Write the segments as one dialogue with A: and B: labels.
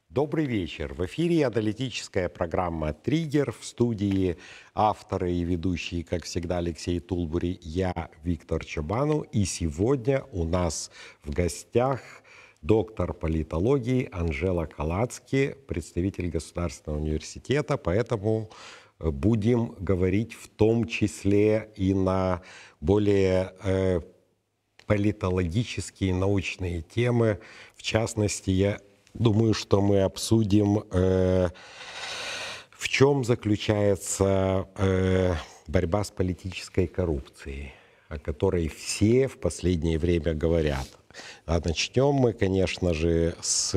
A: Добрый вечер. В эфире аналитическая программа «Триггер». В студии авторы и ведущие, как всегда, Алексей Тулбури, я, Виктор Чобану. И сегодня у нас в гостях доктор политологии Анжела Калацки, представитель Государственного университета. Поэтому будем говорить в том числе и на более политологические научные темы. В частности, я думаю, что мы обсудим, в чем заключается борьба с политической коррупцией, о которой все в последнее время говорят. А начнем мы, конечно же, с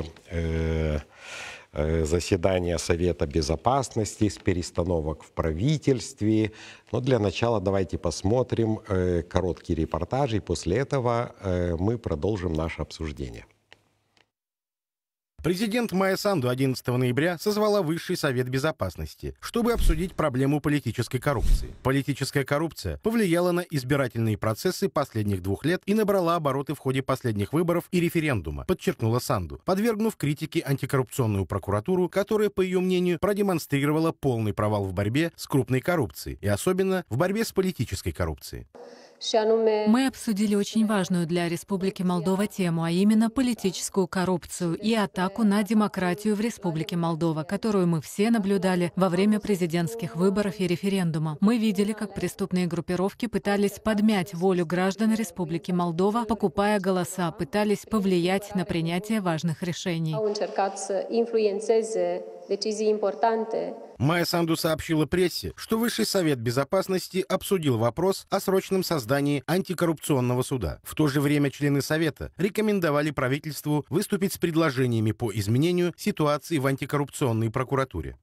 A: заседания Совета Безопасности, с перестановок в правительстве. Но для начала давайте посмотрим короткий репортаж, и после этого мы продолжим наше обсуждение.
B: Президент Майя Санду 11 ноября созвала Высший Совет Безопасности, чтобы обсудить проблему политической коррупции. Политическая коррупция повлияла на избирательные процессы последних 2 лет и набрала обороты в ходе последних выборов и референдума, подчеркнула Санду, подвергнув критике антикоррупционную прокуратуру, которая, по ее мнению, продемонстрировала полный провал в борьбе с крупной коррупцией, и особенно в борьбе с политической коррупцией.
C: Мы обсудили очень важную для Республики Молдова тему, а именно политическую коррупцию и атаку на демократию в Республике Молдова, которую мы все наблюдали во время президентских выборов и референдума. Мы видели, как преступные группировки пытались подмять волю граждан Республики Молдова, покупая голоса, пытались повлиять на принятие важных решений.
B: Майя Санду сообщила прессе, что Высший Совет Безопасности обсудил вопрос о срочном создании антикоррупционного суда. В то же время члены Совета рекомендовали правительству выступить с предложениями по изменению ситуации в антикоррупционной прокуратуре.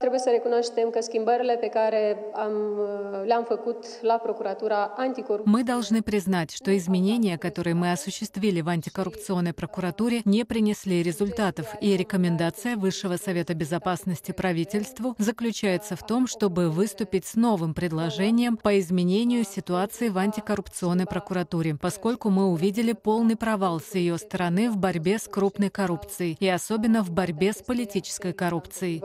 C: Мы должны признать, что изменения, которые мы осуществили в антикоррупционной прокуратуре, не принесли результатов, и рекомендация Высшего Совета Безопасности правительству заключается в том, чтобы выступить с новым предложением по изменению ситуации в антикоррупционной прокуратуре, поскольку мы увидели полный провал с ее стороны в борьбе с крупной коррупцией и особенно в борьбе с политической коррупцией.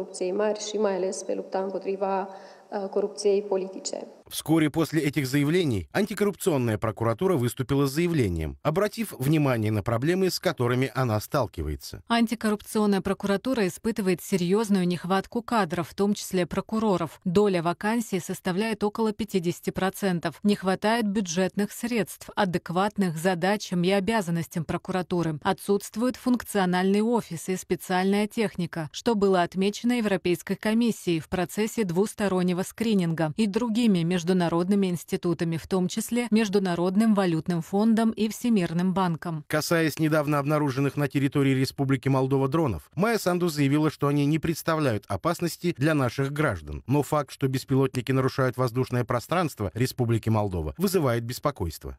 B: Вскоре после этих заявлений антикоррупционная прокуратура выступила с заявлением, обратив внимание на проблемы, с которыми она сталкивается.
C: Антикоррупционная прокуратура испытывает серьезную нехватку кадров, в том числе прокуроров. Доля вакансий составляет около 50%. Не хватает бюджетных средств, адекватных задачам и обязанностям прокуратуры. Отсутствует функциональный офис и специальная техника, что было отмечено Европейской комиссией в процессе двустороннего скрининга и другими международными институтами, в том числе Международным валютным фондом и Всемирным банком.
B: Касаясь недавно обнаруженных на территории Республики Молдова дронов, Майя Санду заявила, что они не представляют опасности для наших граждан. Но факт, что беспилотники нарушают воздушное пространство Республики Молдова, вызывает беспокойство.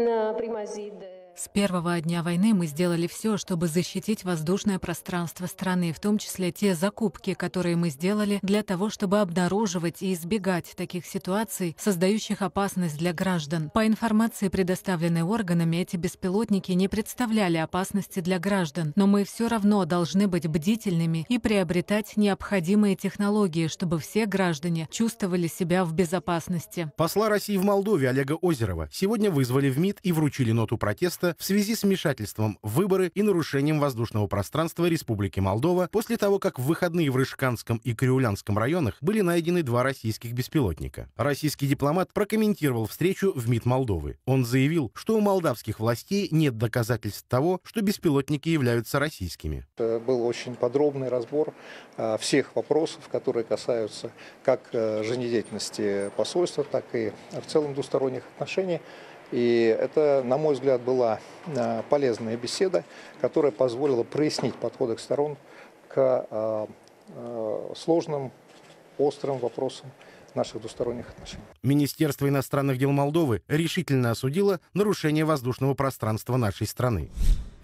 C: С первого дня войны мы сделали все, чтобы защитить воздушное пространство страны, в том числе те закупки, которые мы сделали для того, чтобы обнаруживать и избегать таких ситуаций, создающих опасность для граждан. По информации, предоставленной органами, эти беспилотники не представляли опасности для граждан, но мы все равно должны быть бдительными и приобретать необходимые технологии, чтобы все граждане чувствовали себя в безопасности.
B: Посла России в Молдове Олега Озерова сегодня вызвали в МИД и вручили ноту протеста в связи с вмешательством в выборы и нарушением воздушного пространства Республики Молдова после того, как в выходные в Рыжканском и Криулянском районах были найдены 2 российских беспилотника. Российский дипломат прокомментировал встречу в МИД Молдовы. Он заявил, что у молдавских властей нет доказательств того, что беспилотники являются российскими.
D: Был очень подробный разбор всех вопросов, которые касаются как жизнедеятельности посольства, так и в целом двусторонних отношений. И это, на мой взгляд, была полезная беседа, которая позволила прояснить подходы сторон к сложным, острым вопросам наших двусторонних отношений.
B: Министерство иностранных дел Молдовы решительно осудило нарушение воздушного пространства нашей страны.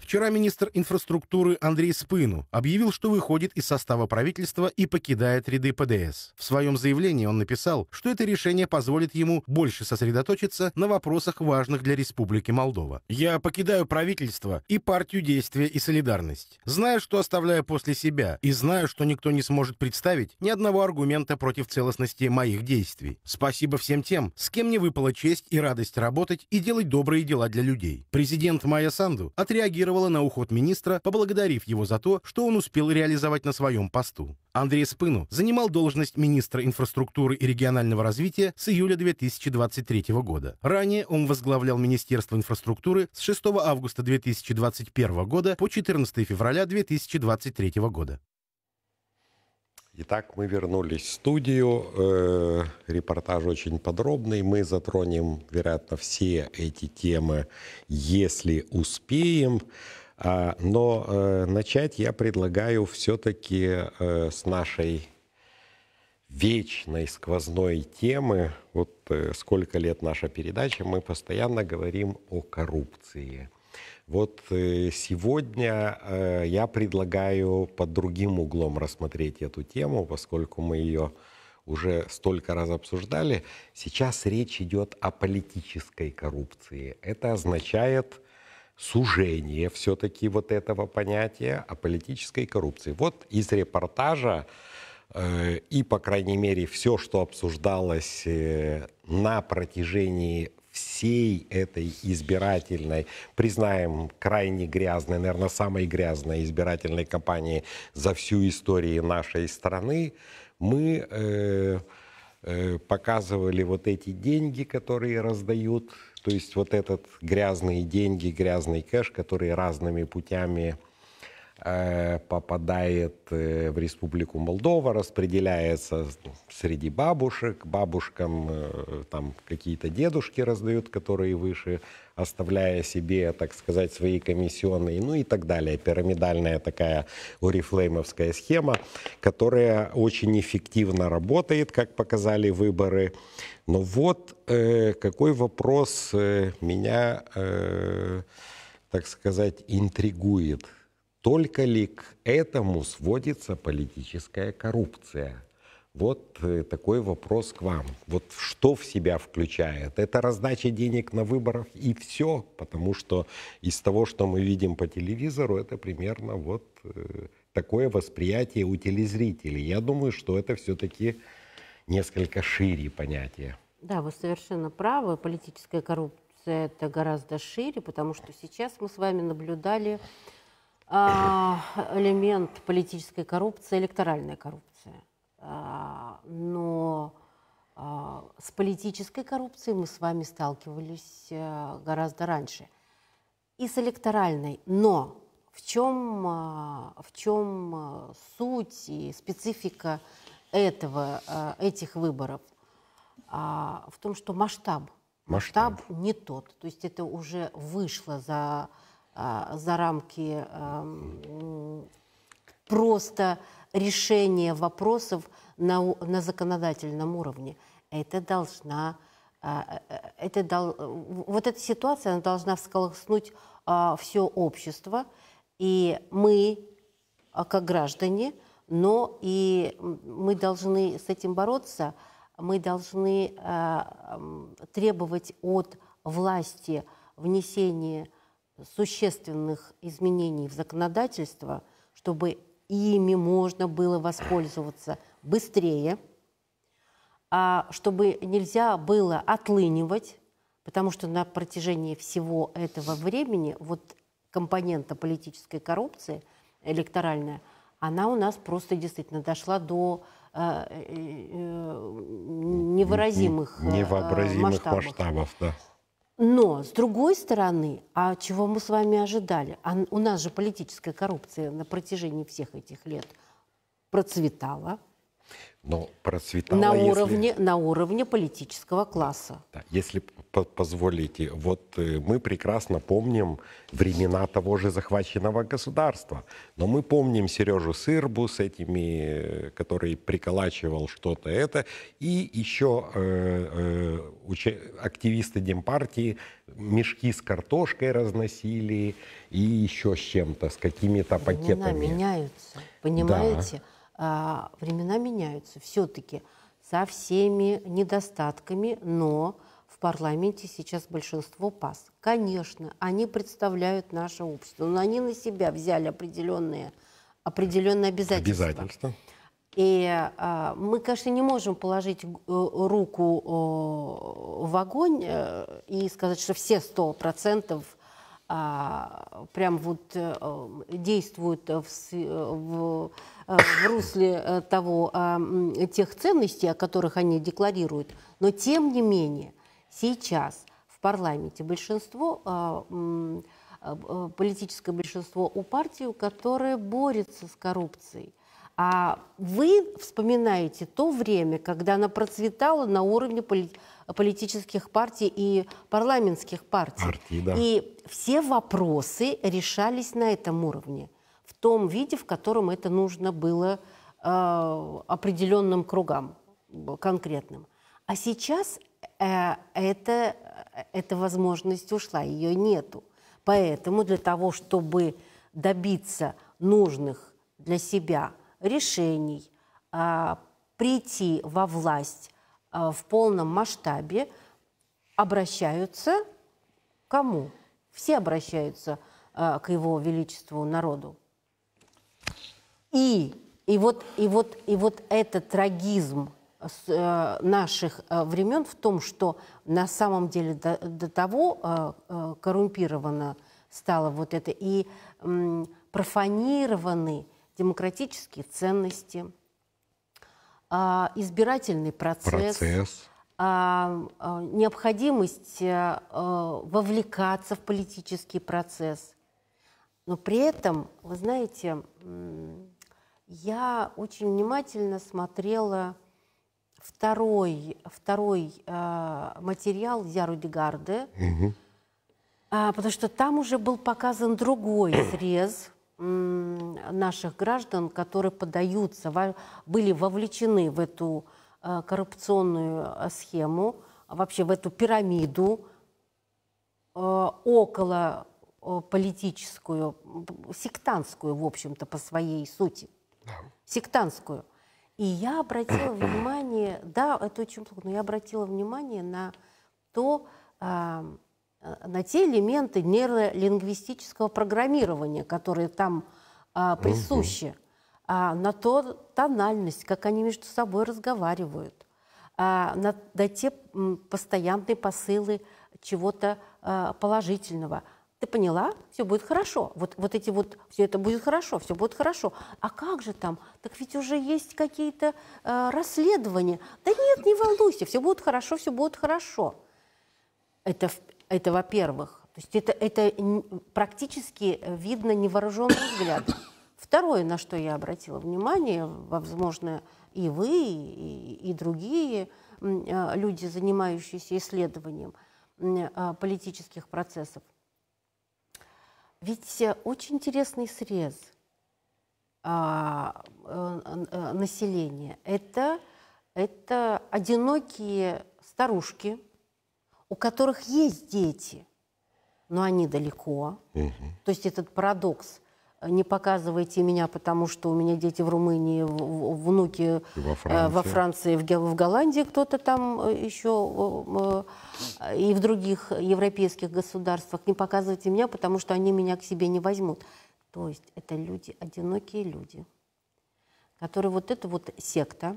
B: Вчера министр инфраструктуры Андрей Спыну объявил, что выходит из состава правительства и покидает ряды ПДС. В своем заявлении он написал, что это решение позволит ему больше сосредоточиться на вопросах, важных для Республики Молдова. «Я покидаю правительство и партию «Действие и солидарность». Знаю, что оставляю после себя, и знаю, что никто не сможет представить ни одного аргумента против целостности моих действий. Спасибо всем тем, с кем мне выпала честь и радость работать и делать добрые дела для людей». Президент Майя Санду отреагировала на уход министра, поблагодарив его за то, что он успел реализовать на своем посту. Андрей Спыну занимал должность министра инфраструктуры и регионального развития с июля 2023 года. Ранее он возглавлял Министерство инфраструктуры с 6 августа 2021 года по 14 февраля 2023 года.
A: Итак, мы вернулись в студию. Репортаж очень подробный. Мы затронем, вероятно, все эти темы, если успеем. Но начать я предлагаю все-таки с нашей вечной сквозной темы. Вот сколько лет наша передача, мы постоянно говорим о коррупции. Вот сегодня я предлагаю под другим углом рассмотреть эту тему, поскольку мы ее уже столько раз обсуждали. Сейчас речь идет о политической коррупции. Это означает сужение все-таки вот этого понятия о политической коррупции. Вот из репортажа и, по крайней мере, все, что обсуждалось на протяжении всей этой избирательной, признаем, крайне грязной, наверное, самой грязной избирательной кампании за всю историю нашей страны, мы показывали вот эти деньги, которые раздают, то есть вот этот грязные деньги, грязный кэш, который разными путями попадает в Республику Молдова, распределяется среди бабушек. Бабушкам там какие-то дедушки раздают, которые выше, оставляя себе, так сказать, свои комиссионные, ну и так далее. Пирамидальная такая орифлеймовская схема, которая очень эффективно работает, как показали выборы. Но вот какой вопрос меня, так сказать, интригует. Только ли к этому сводится политическая коррупция? Вот такой вопрос к вам. Вот что в себя включает? Это раздача денег на выборах и все, потому что из того, что мы видим по телевизору, это примерно вот такое восприятие у телезрителей. Я думаю, что это все-таки несколько шире понятие.
E: Да, вы совершенно правы. Политическая коррупция – это гораздо шире, потому что сейчас мы с вами наблюдали элемент политической коррупции, электоральная коррупция. Но с политической коррупцией мы с вами сталкивались гораздо раньше. И с электоральной. Но в чем суть и специфика этих выборов? В том, что масштаб не тот. То есть это уже вышло за рамки просто решения вопросов на законодательном уровне. Вот эта ситуация, она должна всколыхнуть все общество, и мы, как граждане, но и мы должны с этим бороться, мы должны требовать от власти внесения существенных изменений в законодательство, чтобы ими можно было воспользоваться быстрее, чтобы нельзя было отлынивать, потому что на протяжении всего этого времени вот компонента политической коррупции, электоральная, она у нас просто действительно дошла до невообразимых масштабов.
A: Да.
E: Но, с другой стороны, а чего мы с вами ожидали? У нас же политическая коррупция на протяжении всех этих лет процветала.
A: Но процветало,
E: на уровне политического класса.
A: Да, если позволите, вот мы прекрасно помним времена того же захваченного государства, но мы помним Сережу Сырбу с этими, который приколачивал что-то это, и еще активисты Демпартии мешки с картошкой разносили, и еще с чем-то, с какими-то пакетами.
E: Времена меняются, понимаете? Да. Времена меняются все-таки со всеми недостатками, но в парламенте сейчас большинство ПАС. Конечно, они представляют наше общество, но они на себя взяли определенные обязательства. И мы, конечно, не можем положить руку в огонь и сказать, что все 100% прям вот действуют в русле тех ценностей, о которых они декларируют. Но тем не менее, сейчас в парламенте политическое большинство у партии, которое борется с коррупцией. А вы вспоминаете то время, когда она процветала на уровне политических партий и парламентских партий.
A: Да.
E: И все вопросы решались на этом уровне, в том виде, в котором это нужно было определенным кругам конкретным. А сейчас эта возможность ушла, ее нету. Поэтому для того, чтобы добиться нужных для себя решений, прийти во власть в полном масштабе, обращаются к кому? Все обращаются к Его Величеству народу. И вот этот трагизм наших времен в том, что на самом деле до того коррумпировано стало вот это и профанированы демократические ценности, избирательный процесс. Необходимость вовлекаться в политический процесс. Но при этом, вы знаете, я очень внимательно смотрела второй материал Зяру Дегарде, потому что там уже был показан другой срез наших граждан, которые были вовлечены в эту коррупционную схему, вообще в эту пирамиду около политическую, сектантскую, в общем-то, по своей сути. Да. Сектантскую. И я обратила внимание, да, это очень плохо, но я обратила внимание на те элементы нейролингвистического программирования, которые там присущи, на тональность, как они между собой разговаривают, на те постоянные посылы чего-то положительного. Ты поняла? Все будет хорошо. Все это будет хорошо, все будет хорошо. А как же там? Так ведь уже есть какие-то расследования. Да нет, не волнуйся, все будет хорошо, все будет хорошо. Это во-первых. То есть это практически видно невооруженным взглядом. Второе, на что я обратила внимание, возможно, и вы, и другие люди, занимающиеся исследованием политических процессов. Ведь очень интересный срез населения. Это одинокие старушки, у которых есть дети, но они далеко. То есть этот парадокс. Не показывайте меня, потому что у меня дети в Румынии, внуки во Франции, в Голландии, кто-то там еще, и в других европейских государствах. Не показывайте меня, потому что они меня к себе не возьмут. То есть это люди, одинокие люди, которые эта секта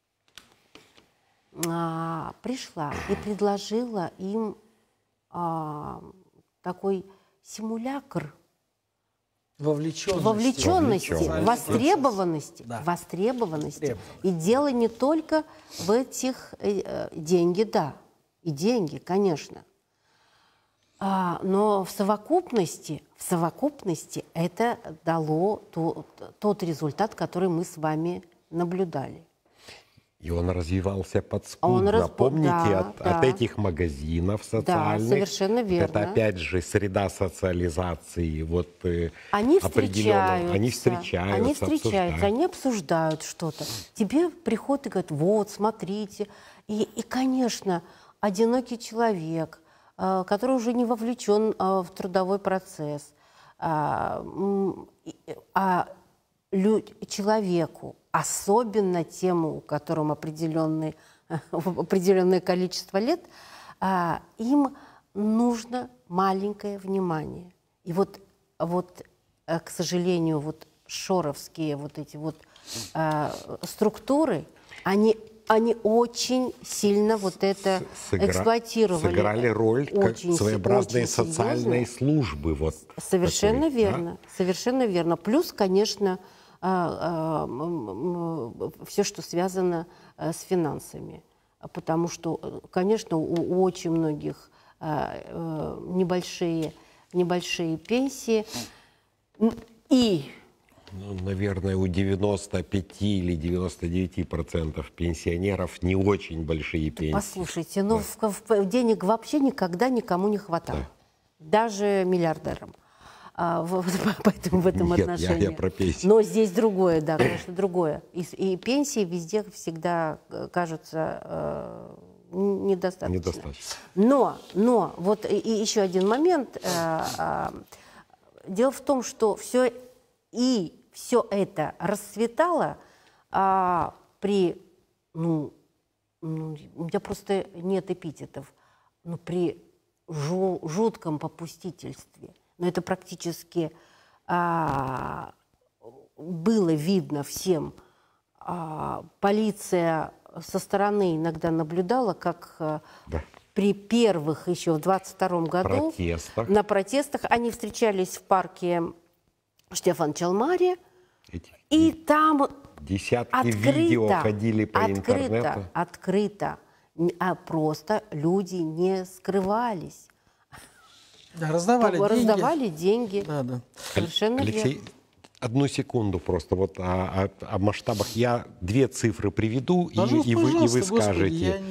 E: пришла и предложила им такой симулякр вовлеченности, востребованности. Да. Востребованности. И дело не только в этих деньги, да, и деньги, конечно. Но в совокупности это дало тот результат, который мы с вами наблюдали.
A: И он развивался подспудно. Помните, от этих магазинов социальных.
E: Да, совершенно верно.
A: Это опять же среда социализации. Вот,
E: они встречаются,
A: обсуждают.
E: они обсуждают что-то. Тебе приходят и говорят, вот, смотрите. И конечно, одинокий человек, который уже не вовлечен в трудовой процесс, человеку, особенно тему, у которого определенное количество лет, им нужно маленькое внимание. И вот, к сожалению, вот шоровские вот эти вот структуры, они очень сильно вот это эксплуатировали.
A: Сыграли роль как своеобразные социальные службы. Вот
E: совершенно
A: такой,
E: верно,
A: да?
E: совершенно верно. Плюс, конечно, все, что связано с финансами. Потому что, конечно, у очень многих небольшие пенсии. И
A: наверное, у 95 или 99% пенсионеров не очень большие пенсии.
E: Послушайте, ну денег вообще никогда никому не хватало. Да. Даже миллиардерам. Поэтому в этом отношении.
A: Я про пенсии.
E: Но здесь другое, да, конечно, другое. И пенсии везде всегда кажутся недостаточно. Но вот и еще один момент. Дело в том, что все это расцветало при, у меня просто нет эпитетов, при жутком попустительстве. Но это практически было видно всем. Полиция со стороны иногда наблюдала, как при первых еще в 22-м году на протестах они встречались в парке Штефан Чалмари, и там
A: десятки видео ходили по интернету.
E: Открыто, а просто люди не скрывались.
F: Да, раздавали деньги.
E: Да. Совершенно
A: Алексей,
E: верно.
A: одну секунду просто вот о масштабах. Я две цифры приведу, и вы скажете.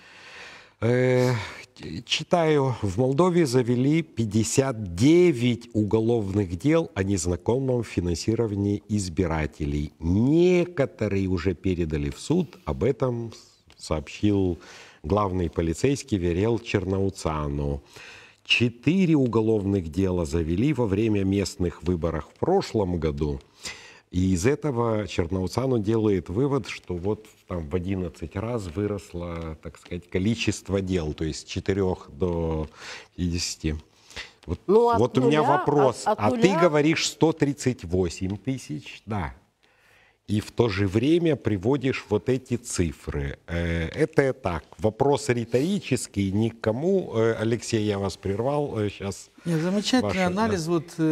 A: Читаю, в Молдове завели 59 уголовных дел о незаконном финансировании избирателей. Некоторые уже передали в суд, об этом сообщил главный полицейский Верел Черноуцану. 4 уголовных дела завели во время местных выборов в прошлом году. И из этого Черноуцану делает вывод, что вот там в 11 раз выросло, так сказать, количество дел, то есть с 4 до 50. Вот, вот у меня вопрос. Ты говоришь 138 тысяч, да. И в то же время приводишь вот эти цифры. Это так, вопрос риторический, никому. Алексей, я вас прервал сейчас.
F: Нет, замечательный анализ. Да. Вот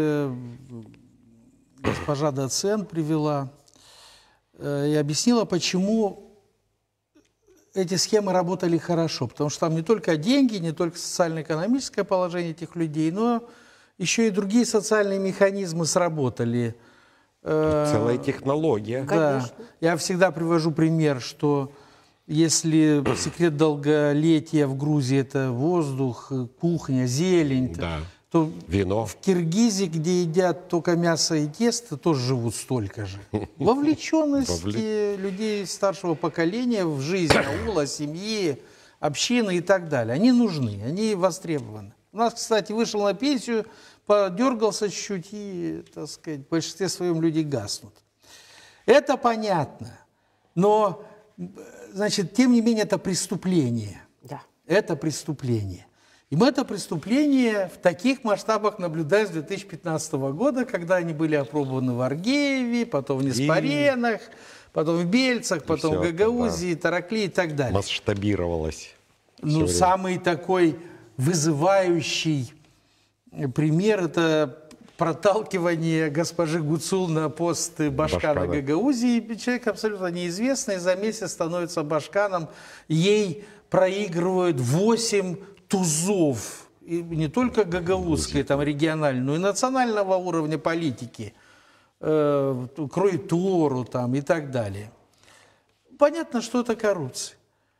F: госпожа доцент привела и объяснила, почему эти схемы работали хорошо. Потому что там не только деньги, не только социально-экономическое положение этих людей, но еще и другие социальные механизмы сработали.
A: Целая технология.
F: Да. Я всегда привожу пример, что если секрет долголетия в Грузии – это воздух, кухня, зелень,
A: да.
F: то
A: вино.
F: В Киргизии, где едят только мясо и тесто, тоже живут столько же. Вовлеченность людей старшего поколения в жизнь аула, семьи, общины и так далее. Они нужны, они востребованы. У нас, кстати, вышел на пенсию, подергался чуть-чуть и, так сказать, в большинстве своем люди гаснут. Это понятно. Но, значит, тем не менее, это преступление.
E: Да.
F: Это преступление. И мы это преступление в таких масштабах наблюдаем с 2015 года, когда они были опробованы в Аргееве, потом в Неспаренах, потом в Бельцах, потом в Гагаузии, Таракли и так далее.
A: Масштабировалось.
F: Ну, самый такой вызывающий пример – это проталкивание госпожи Гуцул на пост башкана Гагаузии. Человек абсолютно неизвестный, за месяц становится башканом. Ей проигрывают 8 тузов, и не только гагаузской, там, региональной, но и национального уровня политики, Кроитору там, и так далее. понятно, что это коррупция.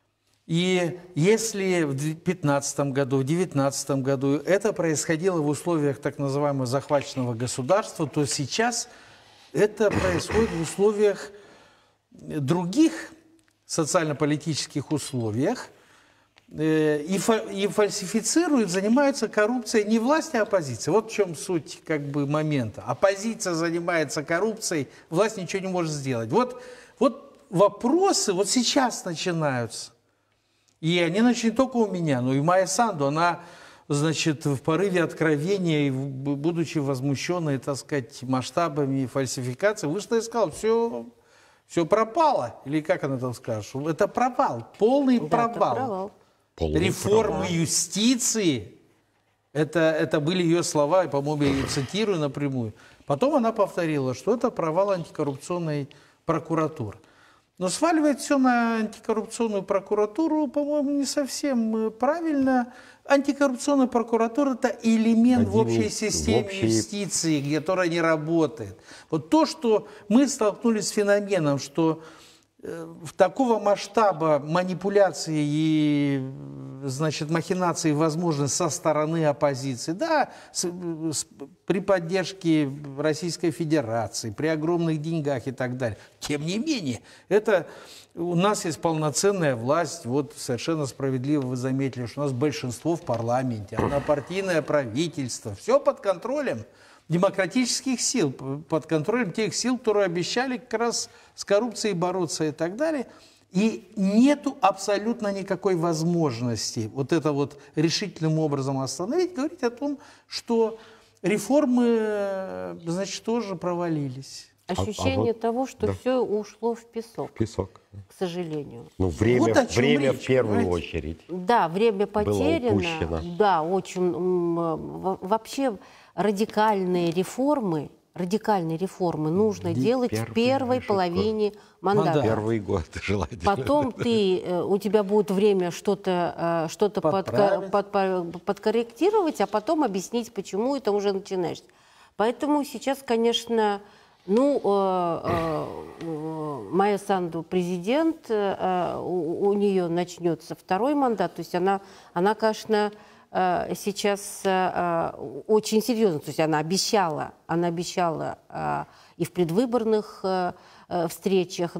F: И если в 2015 году, в 2019 году это происходило в условиях так называемого захваченного государства, то сейчас это происходит в условиях других социально-политических условиях. И фальсифицируют, занимаются коррупцией не власть, а оппозиция. Вот в чем суть как бы момента. Оппозиция занимается коррупцией, власть ничего не может сделать. Вот вопросы вот сейчас начинаются. И они начали не только у меня, но и Майя Санду. Она, значит, в порыве откровения, и будучи возмущенной, так сказать, масштабами фальсификации, вышла и сказала, все пропало. Или как она там скажет? Это провал, полный провал.
E: Это провал.
F: Реформы юстиции, это были ее слова, по-моему, я ее цитирую напрямую. Потом она повторила, что это провал антикоррупционной прокуратуры. Но сваливать все на антикоррупционную прокуратуру, по-моему, не совсем правильно. Антикоррупционная прокуратура – это элемент в общей системе юстиции, которая не работает. Вот то, что мы столкнулись с феноменом, что в такого масштаба манипуляции и, значит, махинации возможны со стороны оппозиции, да, при поддержке Российской Федерации, при огромных деньгах и так далее. Тем не менее, у нас есть полноценная власть, вот совершенно справедливо вы заметили, что у нас большинство в парламенте, однопартийное правительство, все под контролем демократических сил, под контролем тех сил, которые обещали как раз с коррупцией бороться и так далее. И нету абсолютно никакой возможности вот это вот решительным образом остановить, говорить о том, что реформы, значит, тоже провалились.
E: Ощущение того, что все ушло в песок.
A: В песок.
E: К сожалению.
A: Ну, время
F: речь,
A: в первую
F: понимаете?
A: очередь.
E: Да, время потеряно.
A: упущено.
E: Да, очень. Вообще радикальные реформы нужно делать в первой половине мандата.
A: Первый год желательно.
E: Потом у тебя будет время что-то подкорректировать, а потом объяснить, почему это уже начинаешь. Поэтому сейчас, конечно, Майя Санду президент, у нее начнется второй мандат, то есть она, конечно, сейчас очень серьезно, то есть она обещала и в предвыборных встречах,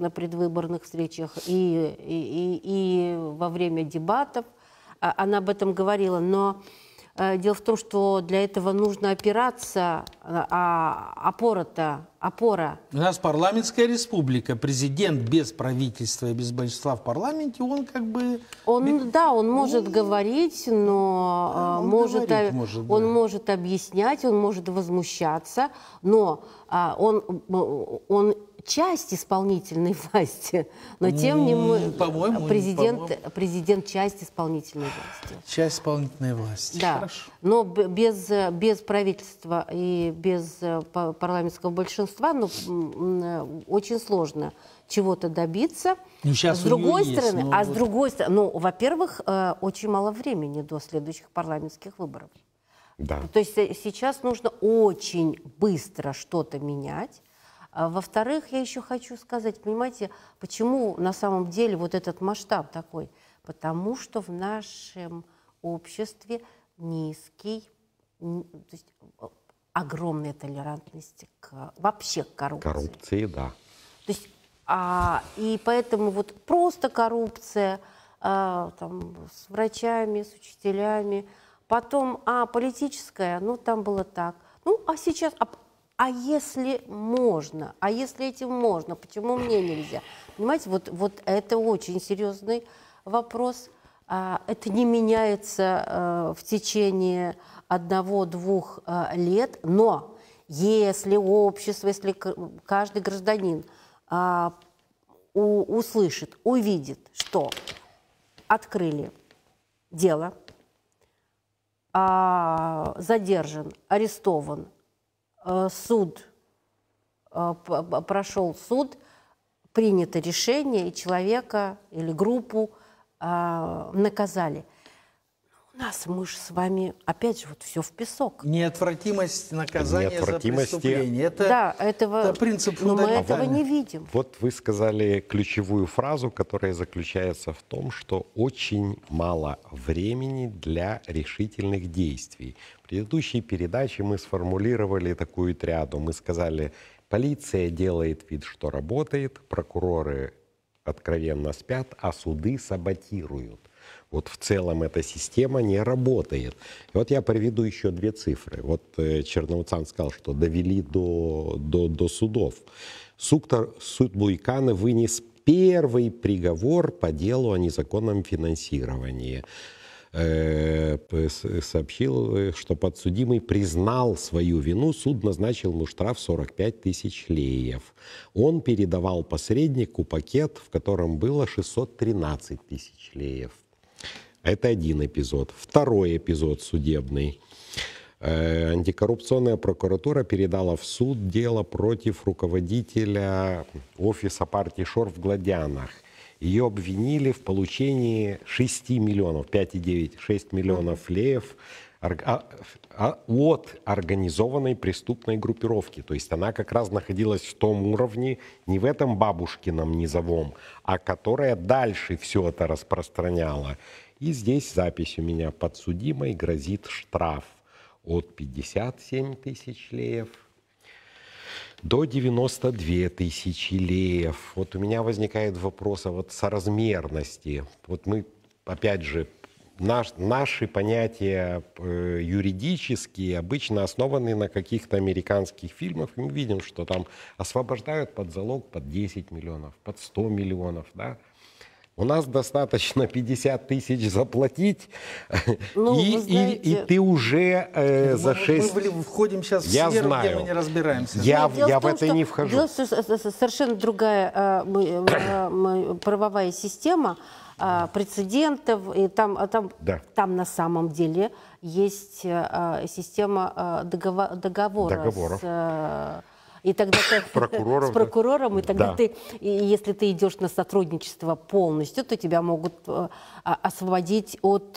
E: и во время дебатов она об этом говорила, но дело в том, что для этого нужно опираться, опора.
F: У нас парламентская республика, президент без правительства и без большинства в парламенте, он как бы...
E: Он может говорить, но он может объяснять, он может возмущаться, но он часть исполнительной власти, но тем не менее президент часть исполнительной власти.
F: Часть исполнительной власти.
E: Да.
F: Хорошо.
E: Но без правительства и без парламентского большинства очень сложно чего-то добиться. С другой стороны, во-первых, очень мало времени до следующих парламентских выборов.
A: Да.
E: То есть сейчас нужно очень быстро что-то менять. Во-вторых, я еще хочу сказать, понимаете, почему на самом деле вот этот масштаб такой? Потому что в нашем обществе низкий, то есть огромная толерантность вообще к коррупции.
A: Коррупции, да.
E: То есть, и поэтому вот просто коррупция там, с врачами, с учителями, потом, политическая, там было так. А сейчас... А если можно? А если этим можно? Почему мне нельзя? Понимаете, вот это очень серьезный вопрос. Это не меняется в течение 1-2 лет, но если общество, если каждый гражданин услышит, увидит, что открыли дело, задержан, арестован, суд, прошел суд, принято решение, и человека или группу наказали. У нас мы же с вами, опять же, вот все в песок.
F: Неотвратимость наказания за преступление.
E: Да, это
F: принцип
E: но мы
F: фундаментальный.
E: этого не видим.
A: Вот вы сказали ключевую фразу, которая заключается в том, что очень мало времени для решительных действий. В предыдущей передаче мы сформулировали такую триаду. Мы сказали, полиция делает вид, что работает, прокуроры откровенно спят, а суды саботируют. Вот в целом эта система не работает. И вот я приведу еще две цифры. Вот Черноуцан сказал, что довели до судов. Суд Буйканы вынес первый приговор по делу о незаконном финансировании. Сообщил, что подсудимый признал свою вину, суд назначил ему штраф 45 тысяч леев. Он передавал посреднику пакет, в котором было 613 тысяч леев. Это один эпизод. Второй эпизод судебный. Антикоррупционная прокуратура передала в суд дело против руководителя офиса партии ШОР в Гладянах. Ее обвинили в получении 6 миллионов, 5,9, 6 миллионов леев от организованной преступной группировки. То есть она как раз находилась в том уровне, не в этом бабушкином низовом, а которая дальше все это распространяла. И здесь запись у меня: подсудимой грозит штраф от 57 тысяч леев до 92 тысячи леев. Вот у меня возникает вопрос о вот соразмерности. Вот мы, опять же, наши понятия юридические обычно основаны на каких-то американских фильмах. Мы видим, что там освобождают под залог под 10 миллионов, под 100 миллионов, да? У нас достаточно 50 тысяч заплатить, и ты уже за 6...
F: Мы входим сейчас в сферу, где мы не разбираемся.
A: Я в это не вхожу.
E: Дело совершенно другая правовая система, прецедентов. И там на самом деле есть система договоров. И тогда с прокурором, и тогда если ты идешь на сотрудничество полностью, то тебя могут освободить от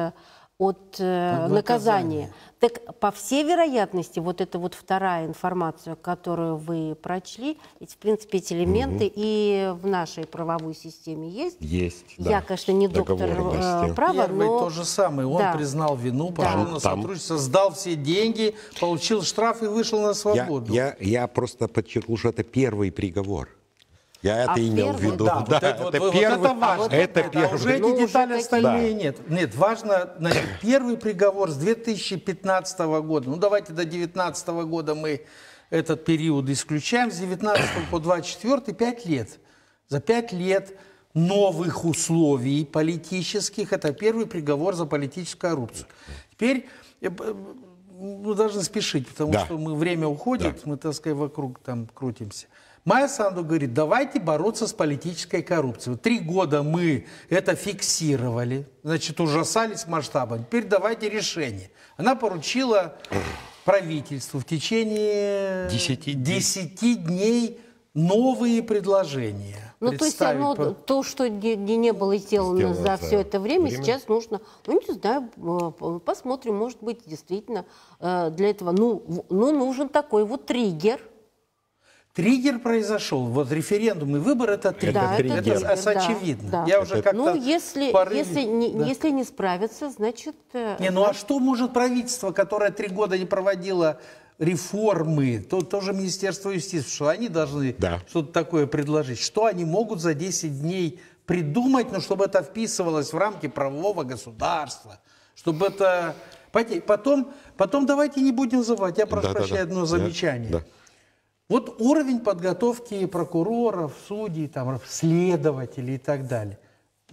E: наказания. Так, по всей вероятности, вот эта вот вторая информация, которую вы прочли, ведь, в принципе, эти элементы и в нашей правовой системе есть.
A: Есть,
E: Я, конечно, не доктор права,
F: Первый
E: но...
F: то же самое. Он признал вину, пошел на сотрудничество, сдал все деньги, получил штраф и вышел на свободу.
A: Я просто подчеркну, что это первый приговор. Я это имел в виду.
F: Да, это важно.
A: Это первый.
F: Уже эти детали остальные нет. Нет, важно, значит, первый приговор с 2015 года. Ну, давайте до 2019 года мы этот период исключаем. С 2019 по 2024 5 лет. За 5 лет новых условий политических это первый приговор за политическую коррупцию. Теперь мы должны спешить, потому что время уходит, мы, так сказать, вокруг там крутимся. Майя Санду говорит, давайте бороться с политической коррупцией. 3 года мы это фиксировали, значит, ужасались масштабом. Теперь давайте решение. Она поручила правительству в течение 10 дней новые предложения.
E: Ну, то есть то, что не было сделано за все это время, сейчас нужно, ну, не знаю, посмотрим, может быть, действительно для этого, нужен такой вот триггер.
F: Триггер произошел. Вот референдум и выбор – это триггер. Это очевидно.
E: Да.
F: Я уже как-то
E: если не справиться, значит…
F: а что может правительство, которое 3 года не проводило реформы, тоже Министерство юстиции, что они должны что-то такое предложить? Что они могут за 10 дней придумать, чтобы это вписывалось в рамки правового государства? Чтобы это… Потом давайте не будем забывать. Я прошу прощения, одно замечание. Вот уровень подготовки прокуроров, судей, там, следователей и так далее.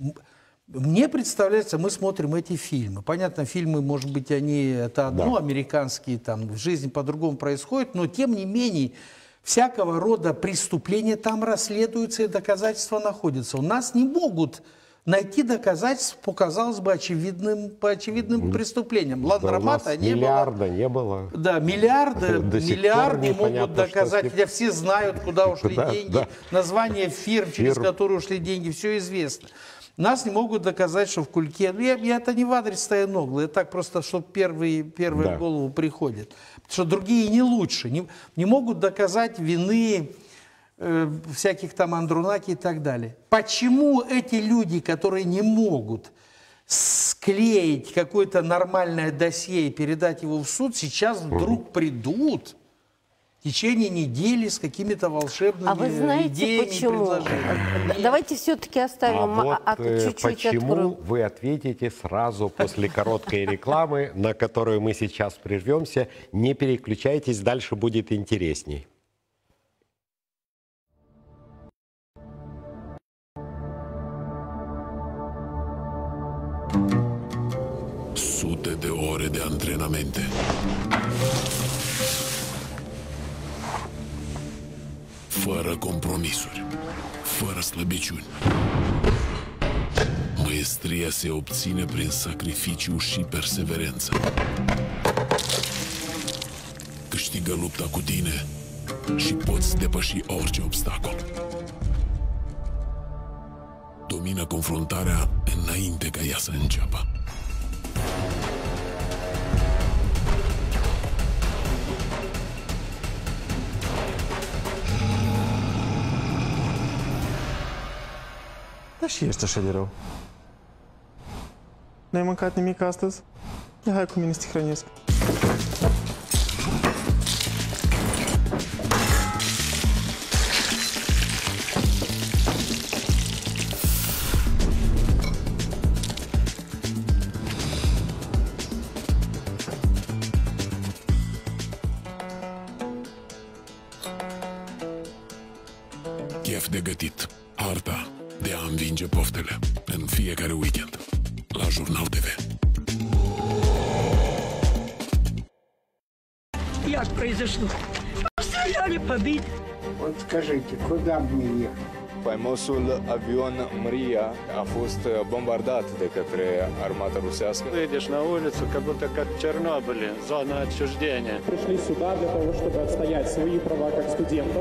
F: Мне представляется, мы смотрим эти фильмы. Понятно, фильмы, может быть, это одно, американские, там, в жизни по-другому происходит, но тем не менее всякого рода преступления там расследуются и доказательства находятся. У нас не могут найти доказательств по, казалось бы, очевидным преступлениям. Ландромата не было.
A: Миллиарда не было.
F: Да, миллиард не могут доказать, хотя все знают, куда ушли деньги, название фирм, через которые ушли деньги, все известно. Нас не могут доказать, что в Кульке... это не в адрес Стояноглы, это так просто, что первые в голову приходит. Потому что другие не лучше. Не могут доказать вины всяких там Андрунаки и так далее. Почему эти люди, которые не могут склеить какое-то нормальное досье и передать его в суд, сейчас вдруг придут в течение недели с какими-то волшебными
E: вы знаете,
F: идеями,
E: почему?
F: предложениями?
E: Давайте все-таки оставим, чуть-чуть
A: почему
E: откроем.
A: вы ответите сразу после короткой рекламы, на которую мы сейчас прервемся. Не переключайтесь, дальше будет интересней.
G: Sute de ore de antrenamente. Fără compromisuri, fără slăbiciuni. Maestria se obține prin sacrificiu și perseverență. Câștigă lupta cu tine și poți depăși orice obstacol. Domină confruntarea înainte ca ea să înceapă.
H: Dar și ești așa de rău. N-ai mâncat nimic astăzi? Ia hai cu mine să te hrănesc.
G: Chef de gătit. Arta de a învinge poftele în fiecare weekend la Jurnal TV.
I: Як произошло? Стреляли, побить.
J: Вот скажите, куда мне ехать?
K: Faimosul avion Mria a fost bombardat de către armata rusească.
L: Выйдешь на улицу, как будто как в Чернобыле, зона отчуждения.
M: Пришли сюда для того, чтобы отстоять свои права как студентов.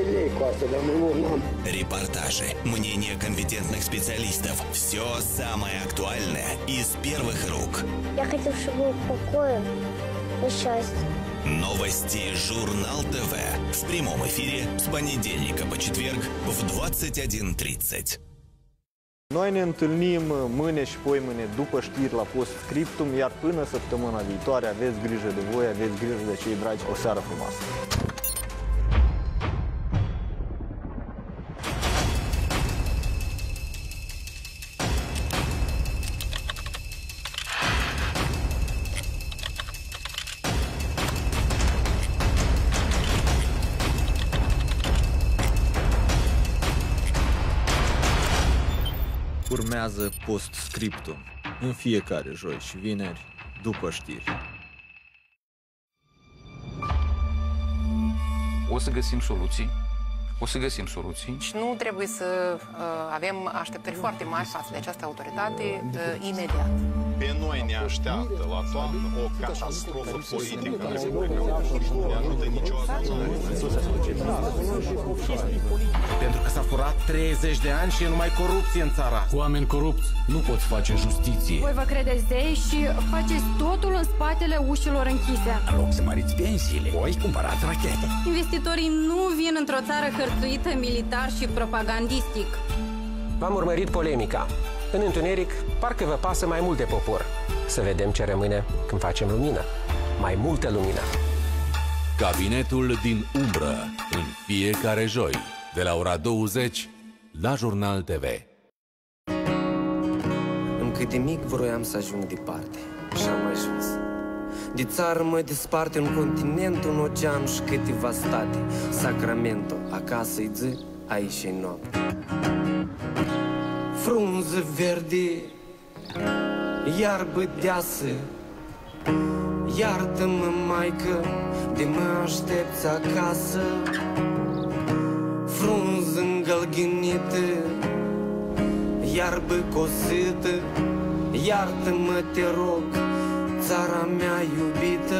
N: Репортажи, мнения компетентных специалистов. Все самое актуальное из первых рук.
O: Я хотел, чтобы был покой и счастье.
N: Новости Журнал ТВ в прямом эфире с понедельника по четверг в 21:30.
P: Noi ne întâlnim mâine și poimâine după știri la Postscriptum, iar până săptămâna viitoare aveți grijă de voi, aveți grijă de cei dragi. O seară frumoasă!
Q: Urmează Postscriptum în fiecare joi și vineri după știri.
R: O să găsim soluții. O să găsim soluții.
S: Și nu trebuie să avem așteptări foarte mari față de această autoritate imediat.
T: Pe noi ne așteaptă la toamnă o catastrofă politică în Republica Moldova. Nu ajută niciodată.
U: Pentru că s-a furat 30 de ani și e numai corupție în țara.
V: Cu oameni corupți nu poți face justiție.
W: Voi vă credeți zei și faceți totul în spatele ușilor închise.
V: În loc să măriți pensiile, voi cumpărați rachete.
W: Investitorii nu vin într-o țară hărțuită militar și propagandistic.
X: V-am urmărit polemica. În întuneric, parcă vă pasă mai mult de popor. Să vedem ce rămâne când facem lumină. Mai multă lumină.
Y: Cabinetul din umbră, în fiecare joi, de la ora 20, la Jurnal TV.
Z: Încă de mic vroiam să ajung departe și am ajuns. De țară mă desparte un continent, un ocean și câteva state. Sacramento, acasă-i zi, aici-i noapte. Frunză verde, iarbă deasă, iartă-mă, maică, de mă aștepți acasă. Frunză îngălghinită, iarbă cosită, iartă-mă, te rog, țara mea iubită.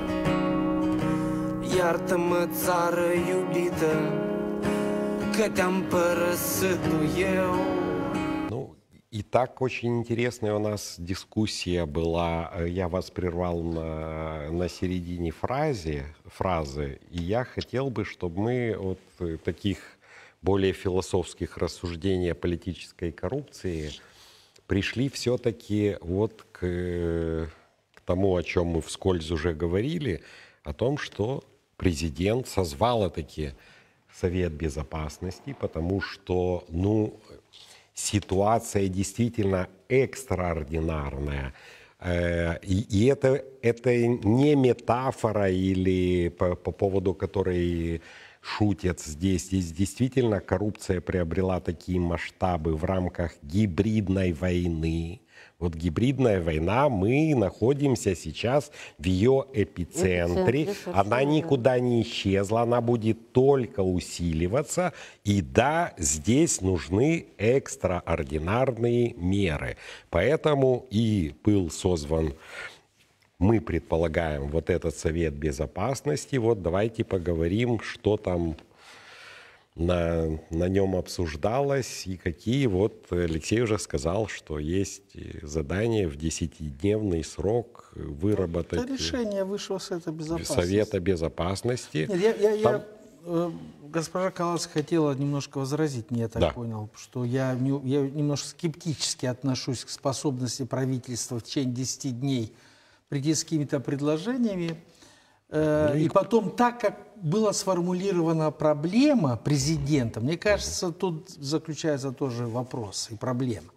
Z: Iartă-mă, țară iubită, că te-am părăsit eu.
A: Итак, очень интересная у нас дискуссия была. Я вас прервал на середине фразы, и я хотел бы, чтобы мы от таких более философских рассуждений о политической коррупции пришли все-таки вот к тому, о чем мы вскользь уже говорили, о том, что президент созвал таки Совет Безопасности, потому что, ситуация действительно экстраординарная. И это не метафора или по поводу которой шутят здесь. Здесь действительно коррупция приобрела такие масштабы в рамках гибридной войны. Вот гибридная война, мы находимся сейчас в ее эпицентре. Она никуда не исчезла, она будет только усиливаться. И да, здесь нужны экстраординарные меры. Поэтому и был созван, мы предполагаем, вот этот Совет Безопасности. Вот давайте поговорим, что там на нем обсуждалось и какие. Вот Алексей уже сказал, что есть задание в 10-дневный срок выработать.
B: Это решение Высшего Совета Безопасности.
A: Совета Безопасности.
B: Нет, госпожа Калас хотела немножко возразить, я так понял, что я немножко скептически отношусь к способности правительства в течение 10 дней прийти с какими-то предложениями. И потом, так как была сформулирована проблема президента, мне кажется, тут заключается тоже вопрос и проблема,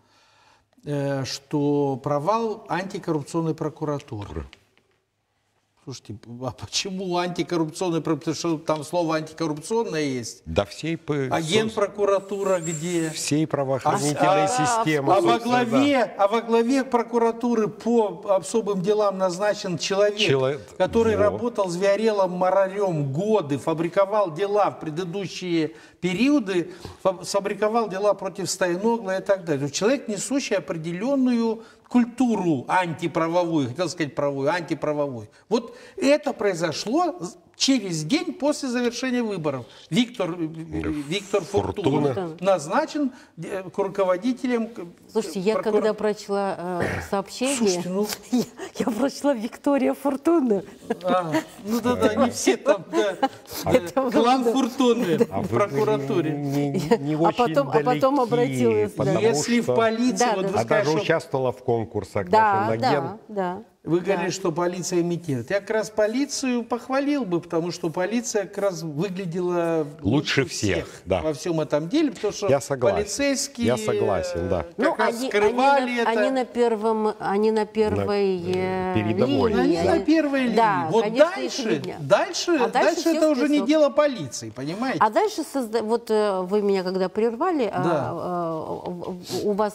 B: что провал антикоррупционной прокуратуры. Слушайте, а почему антикоррупционная прокуратура? Потому что там слово антикоррупционное есть.
A: Да всей
B: Агент-прокуратура где?
A: Всей правоохранительной системы.
B: А во главе прокуратуры по особым делам назначен человек, который работал с Виарелом Марарем годы, фабриковал дела в предыдущие периоды, фабриковал дела против Стояногла и так далее. Человек, несущий определенную культуру антиправовую, хотел сказать правовую, антиправовую. Вот это произошло через день после завершения выборов. Виктор Фортуна назначен руководителем.
C: Слушайте, я когда прочла сообщение, я прочла Виктория Фортуна.
B: Не все там, клан Фортуны в прокуратуре.
C: А потом обратилась.
B: Если в полиции...
A: Она даже участвовала в конкурсах. Да.
B: Вы говорили, что полиция имитирует. Я как раз полицию похвалил бы, потому что полиция как раз выглядела
A: лучше всех
B: во всем этом деле, потому что полицейские как раз скрывали это.
C: Они на первой
A: передовой.
C: линии.
B: Они на первой линии.
C: Да,
B: вот
C: конечно,
B: дальше это уже не дело полиции, понимаете?
C: А дальше, вот вы меня когда прервали, у вас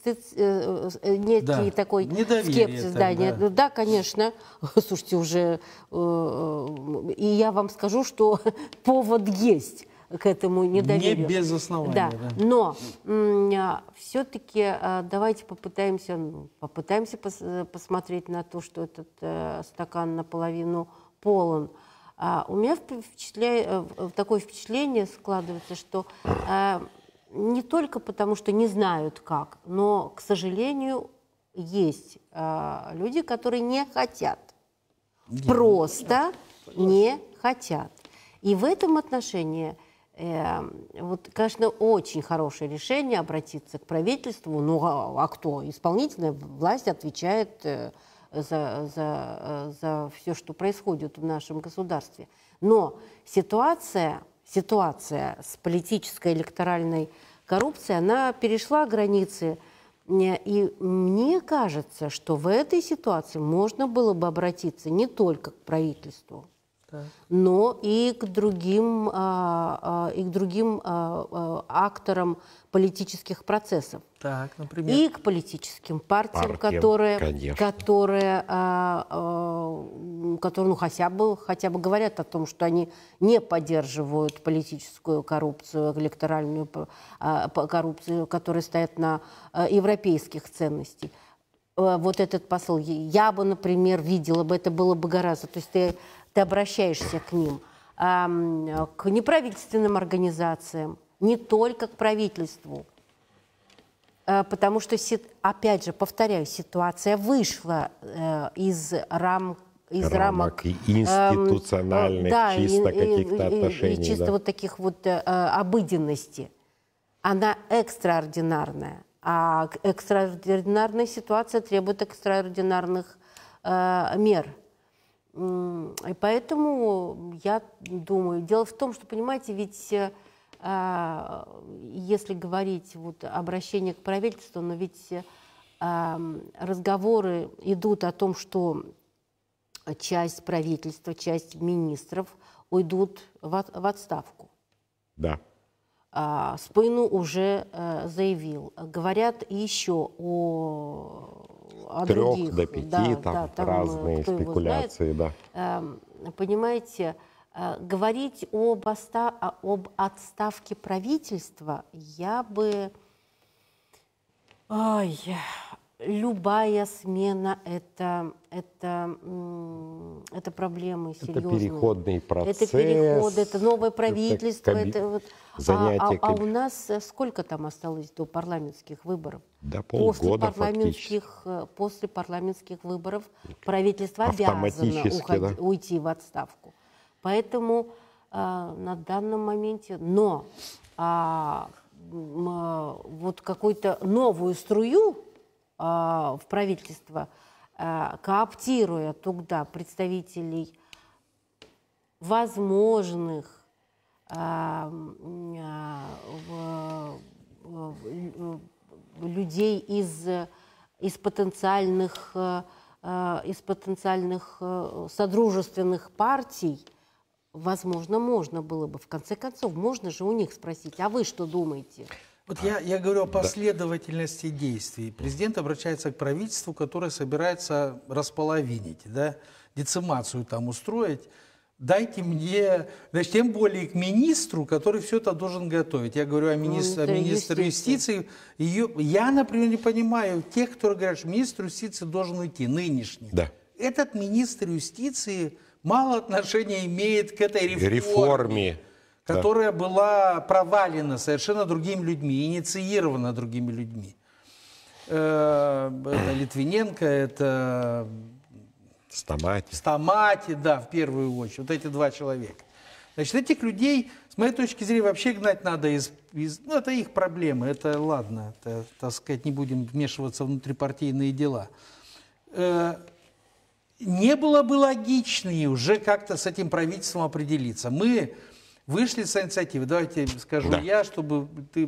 C: некий такой скепсис. Да, конечно. Слушайте, уже... И я вам скажу, что повод есть к этому недоверию.
B: Не без основания.
C: Да. Но все-таки давайте попытаемся посмотреть на то, что этот стакан наполовину полон. У меня такое впечатление складывается, что не только потому, что не знают как, но, к сожалению, есть люди, которые не хотят. Просто не хотят. И в этом отношении, вот, конечно, очень хорошее решение обратиться к правительству. Ну, а кто? Исполнительная власть отвечает за все, что происходит в нашем государстве. Но ситуация с политической электоральной коррупцией, она перешла границы. И мне кажется, что в этой ситуации можно было бы обратиться не только к правительству, но и к другим акторам политических процессов.
B: Так, например?
C: И к политическим партиям, которые хотя бы говорят о том, что они не поддерживают политическую коррупцию, электоральную коррупцию, которые стоят на европейских ценностях. Вот этот посыл. Я бы, например, видела бы, это было бы гораздо. То есть ты обращаешься к ним, к неправительственным организациям, не только к правительству. Потому что, опять же, повторяю, ситуация вышла из рамок
A: институциональных, чисто каких-то отношений.
C: И чисто вот таких вот обыденности. Она экстраординарная. А экстраординарная ситуация требует экстраординарных мер. И поэтому я думаю, дело в том, что, понимаете, ведь если говорить вот обращение к правительству, но ведь разговоры идут о том, что часть правительства, часть министров уйдут в отставку.
A: Да.
C: Спину уже заявил. Говорят еще о
A: 3
C: других.
A: до 5, там разные спекуляции, да.
C: Понимаете, говорить об отставке правительства я бы... Любая смена это проблемы серьезные.
A: Это переходный процесс.
C: Это переход, это новое правительство. А у нас сколько там осталось до парламентских выборов?
A: Да, полгода фактически.
C: После парламентских выборов правительство обязано уйти в отставку. Поэтому на данном моменте... Но вот какую-то новую струю в правительство, кооптируя туда представителей возможных людей из потенциальных содружественных партий, возможно, можно было бы. В конце концов, можно же у них спросить, а вы что думаете?
B: Вот я говорю о последовательности действий. Президент обращается к правительству, которое собирается располовинить, да, децимацию там устроить. Дайте мне, значит, тем более к министру, который все это должен готовить. Я говорю о министре юстиции. Я, например, не понимаю тех, которые говорят, что министр юстиции должен уйти, нынешний.
A: Да.
B: Этот министр юстиции мало отношения имеет к этой реформе. Которая была провалена совершенно другими людьми, инициирована другими людьми. Это Литвиненко, это Стамати, да, в первую очередь. Вот эти 2 человека. Значит, этих людей, с моей точки зрения, вообще гнать надо ну, это их проблемы, это ладно, это, так сказать, не будем вмешиваться в внутрипартийные дела. Не было бы логичнее уже как-то с этим правительством определиться. Мы вышли с инициативы. Давайте скажу я, чтобы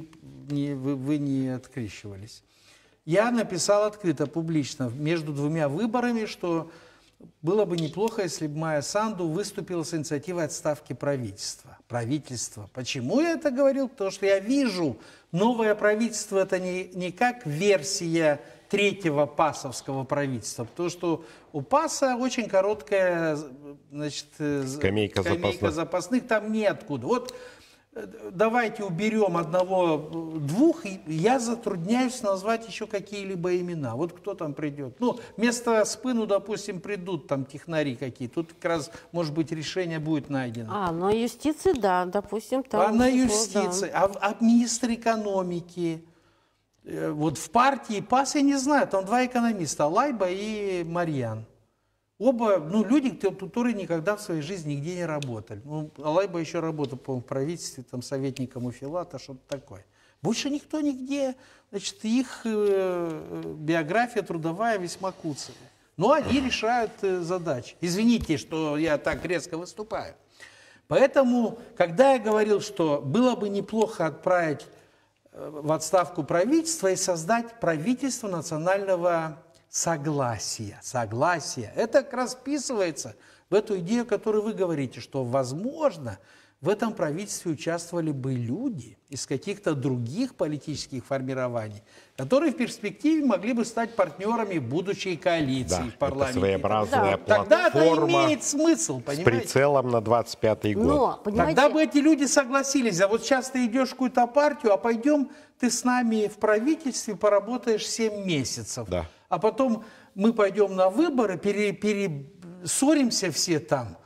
B: вы не открещивались. Я написал открыто, публично, между 2 выборами, что было бы неплохо, если бы Майя Санду выступила с инициативой отставки правительства. Почему я это говорил? Потому что я вижу, новое правительство это не как версия 3-го пасовского правительства, потому что у ПАСа очень короткая, значит, скамейка запасных, там неоткуда. Вот давайте уберем 1-2, я затрудняюсь назвать еще какие-либо имена. Вот кто там придет? Ну, вместо Спину, допустим, придут там технари какие-то. Тут как раз, может быть, решение будет найдено.
C: На юстиции, да, допустим, там.
B: На юстиции, а министр экономики. Вот в партии ПАС, я не знаю, там 2 экономиста, Лайба и Марьян. Оба, люди, которые никогда в своей жизни нигде не работали. Лайба еще работал, по-моему, в правительстве, там, советником у Филата, что-то такое. Больше никто нигде. Значит, их биография трудовая весьма куцая. Но они решают задачи. Извините, что я так резко выступаю. Поэтому, когда я говорил, что было бы неплохо отправить в отставку правительства и создать правительство национального согласия. Это как раз вписывается в эту идею, которую вы говорите, что, возможно, в этом правительстве участвовали бы люди из каких-то других политических формирований, которые в перспективе могли бы стать партнерами будущей коалиции в парламенте.
A: Это своеобразная платформа.
B: Тогда это имеет смысл, понимаете?
A: С прицелом на 25-й год.
C: Но,
B: тогда бы эти люди согласились. А вот сейчас ты идешь в какую-то партию, а пойдем ты с нами в правительстве поработаешь 7 месяцев.
A: Да.
B: А потом мы пойдем на выборы, перессоримся все там.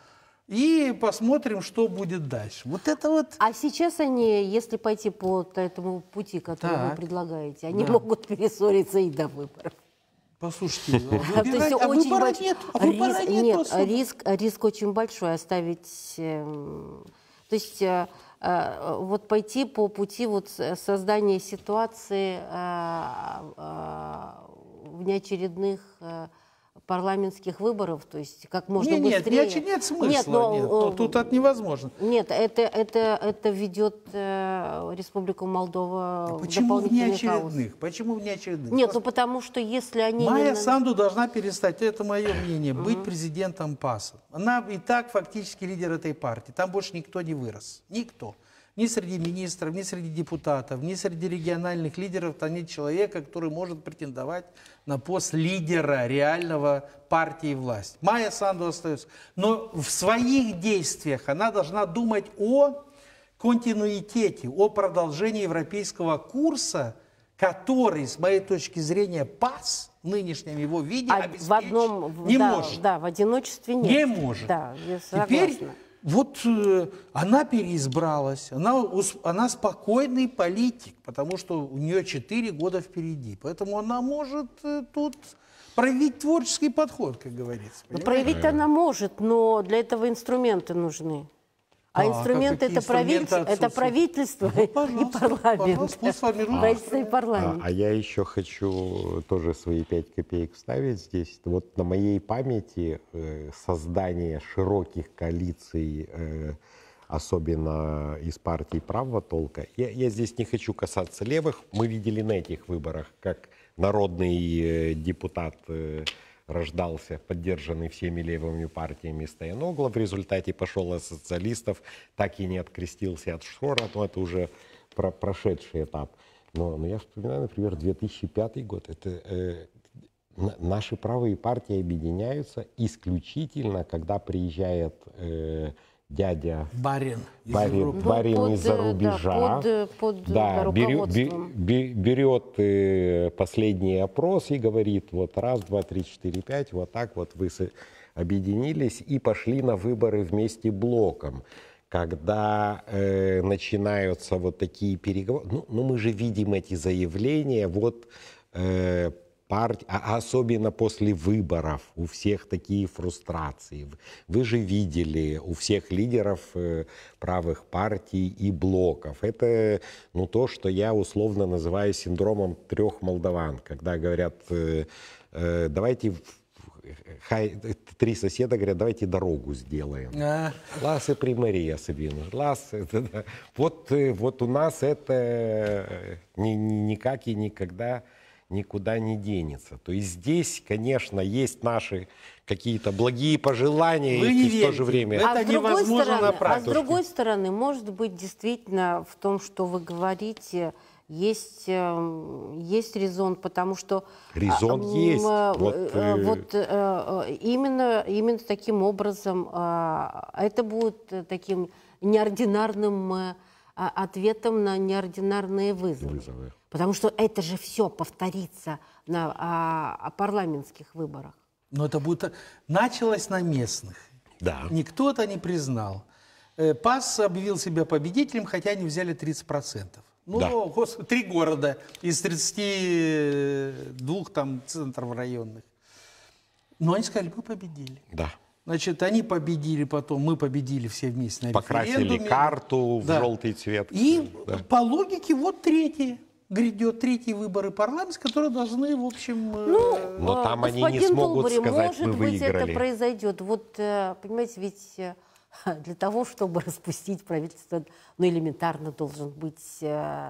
B: и посмотрим, что будет дальше. Вот это вот...
C: А сейчас они, если пойти по этому пути, который вы предлагаете, они могут перессориться и до выборов.
B: Послушайте,
C: выбора нет. Риск очень большой оставить... То есть вот пойти по пути вот создания ситуации внеочередных парламентских выборов, то есть как можно быстрее.
B: Нет смысла. Тут это невозможно.
C: Нет, это ведет Республику Молдова в дополнительный хаос.
B: Почему внеочередных?
C: Нет, потому что если они...
B: Майя Санду должна перестать, это мое мнение, быть президентом ПАСа. Она и так фактически лидер этой партии. Там больше никто не вырос. Никто. Ни среди министров, ни среди депутатов, ни среди региональных лидеров там нет человека, который может претендовать на пост лидера реального партии и власти. Майя Санду остается. Но в своих действиях она должна думать о континуитете, о продолжении европейского курса, который, с моей точки зрения, ПАС в нынешнем его виде обеспечить не может.
C: Да, в одиночестве нет.
B: Не может.
C: Да, я согласна.
B: Теперь вот она переизбралась, она спокойный политик, потому что у нее 4 года впереди. Поэтому она может тут проявить творческий подход, как говорится.
C: Проявить она может, но для этого инструменты нужны. А инструменты это правительство и парламент. Правительство и парламент.
A: А я еще хочу тоже свои 5 копеек вставить здесь. Вот на моей памяти создание широких коалиций, особенно из партий правого толка, я здесь не хочу касаться левых. Мы видели на этих выборах, как народный депутат рождался, поддержанный всеми левыми партиями Стояногла. В результате пошел от социалистов, так и не открестился от Шора. Но это уже прошедший этап. Но я вспоминаю, например, 2005 год. Это наши правые партии объединяются исключительно, когда приезжает дядя
B: барин
A: из-за рубежа, берет последний опрос и говорит, вот 1, 2, 3, 4, 5, вот так вот вы объединились и пошли на выборы вместе блоком. Когда начинаются вот такие переговоры, ну мы же видим эти заявления, вот особенно после выборов у всех такие фрустрации. Вы же видели у всех лидеров правых партий и блоков. Это то, что я условно называю синдромом 3 молдаван. Когда говорят, давайте... 3 соседа говорят, давайте дорогу сделаем. Ласы примария Сабина. Вот у нас это никак и никогда никуда не денется. То есть здесь, конечно, есть наши какие-то благие пожелания, и в то же время
B: это невозможно на практике.
C: А с другой стороны, может быть, действительно в том, что вы говорите, есть резон, потому что
A: резон есть.
C: Именно таким образом это будет таким неординарным ответом на неординарные вызовы. Потому что это же все повторится на парламентских выборах.
B: Но это будет... Началось на местных.
A: Да.
B: Никто это не признал. ПАС объявил себя победителем, хотя они взяли 30%. Ну, 3 города из 32 там центров районных. Но они сказали, мы победили.
A: Да.
B: Значит, они победили потом, мы победили все вместе на референдуме.
A: Покрасили карту в желтый цвет.
B: И по логике вот грядет третьи выборы парламента, которые должны, в общем...
A: Но там они не смогут сказать, мы выиграли.
C: Может быть, это произойдет. Вот, понимаете, ведь для того, чтобы распустить правительство, элементарно должна быть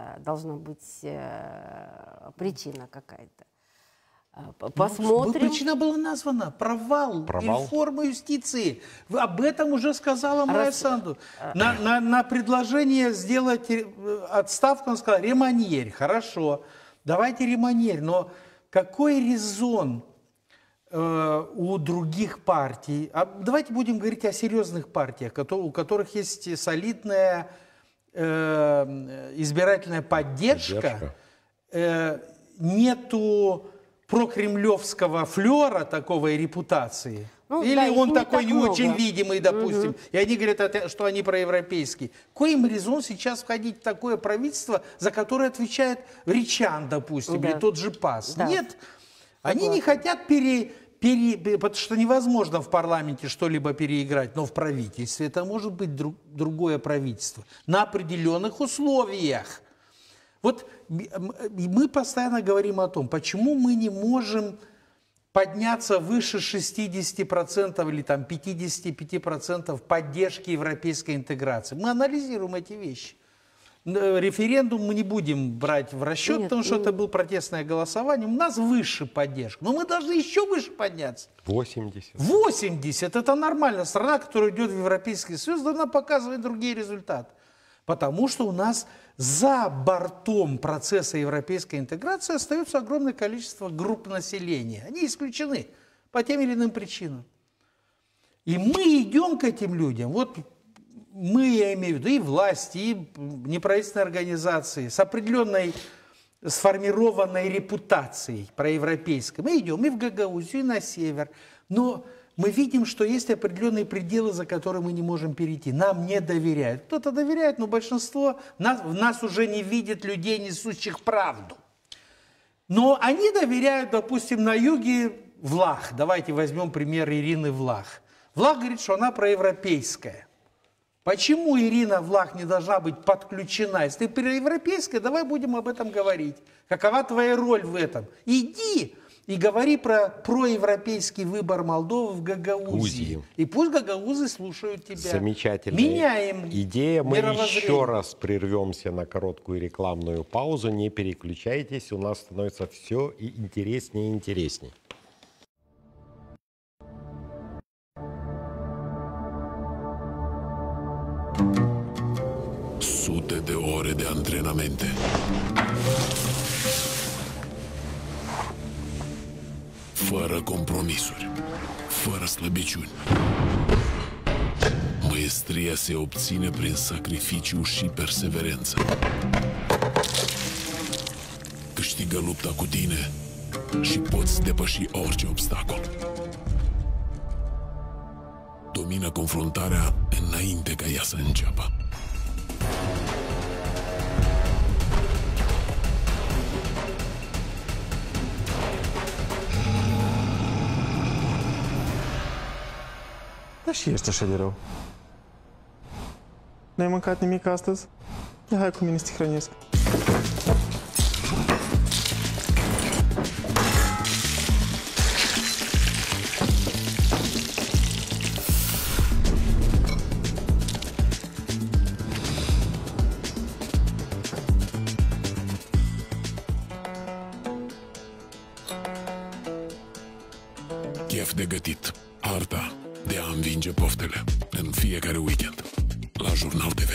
C: причина какая-то. Посмотрим.
B: Причина была названа. Провал реформы юстиции. Об этом уже сказала Майя Санду. На предложение сделать отставку он сказал, реманьерь. Хорошо, давайте реманьерь. Но какой резон у других партий? Давайте будем говорить о серьезных партиях, у которых есть солидная избирательная поддержка. Нету прокремлевского флера такого и репутации.
C: Ну,
B: или
C: да,
B: он
C: не
B: такой
C: так
B: не
C: много.
B: очень видимый, допустим, и они говорят, что они проевропейские. Какой им резон сейчас входить в такое правительство, за которое отвечает Ричан, допустим,
C: Да.
B: или тот же ПАС?
C: Да.
B: Нет, они не хотят потому что невозможно в парламенте что-либо переиграть, но в правительстве это может быть другое правительство на определенных условиях. Вот мы постоянно говорим о том, почему мы не можем подняться выше 60% или там 55% поддержки европейской интеграции. Мы анализируем эти вещи. Референдум мы не будем брать в расчет, потому что это было протестное голосование. У нас выше поддержка. Но мы должны еще выше подняться.
A: 80.
B: 80. Это нормально. Страна, которая идет в Европейский Союз, должна показывать другие результаты. Потому что у нас за бортом процесса европейской интеграции остается огромное количество групп населения. Они исключены по тем или иным причинам. И мы идем к этим людям. Вот мы, я имею в виду, и власти, и неправительственные организации с определенной сформированной репутацией проевропейской. Мы идем и в Гагаузию, и на север. Но мы видим, что есть определенные пределы, за которые мы не можем перейти. Нам не доверяют. Кто-то доверяет, но большинство в нас уже не видит людей, несущих правду. Но они доверяют, допустим, на юге Влах. Давайте возьмем пример Ирины Влах. Влах говорит, что она проевропейская. Почему Ирина Влах не должна быть подключена? Если ты проевропейская, давай будем об этом говорить. Какова твоя роль в этом? Иди и говори про проевропейский выбор Молдовы в Гагаузии. И пусть гагаузы слушают тебя.
A: Замечательная
B: Меняем
A: идея. Мы
B: мировоззрение.
A: еще раз прервемся на короткую рекламную паузу. Не переключайтесь, у нас становится все и интереснее и интереснее.
D: Sute de ore de antrenamente. Fără compromisuri, fără slăbiciuni. Maestria se obține prin sacrificiu și perseverență. Câștigă lupta cu tine și poți depăși orice obstacol. Domină confruntarea înainte ca ea să înceapă.
P: Dar și ești așa de rău. N-ai mâncat nimic astăzi? Ia hai cu mine să te hrănesc.
D: Chef de gătit. Arta de a învinge poftele în fiecare weekend la Jurnal TV.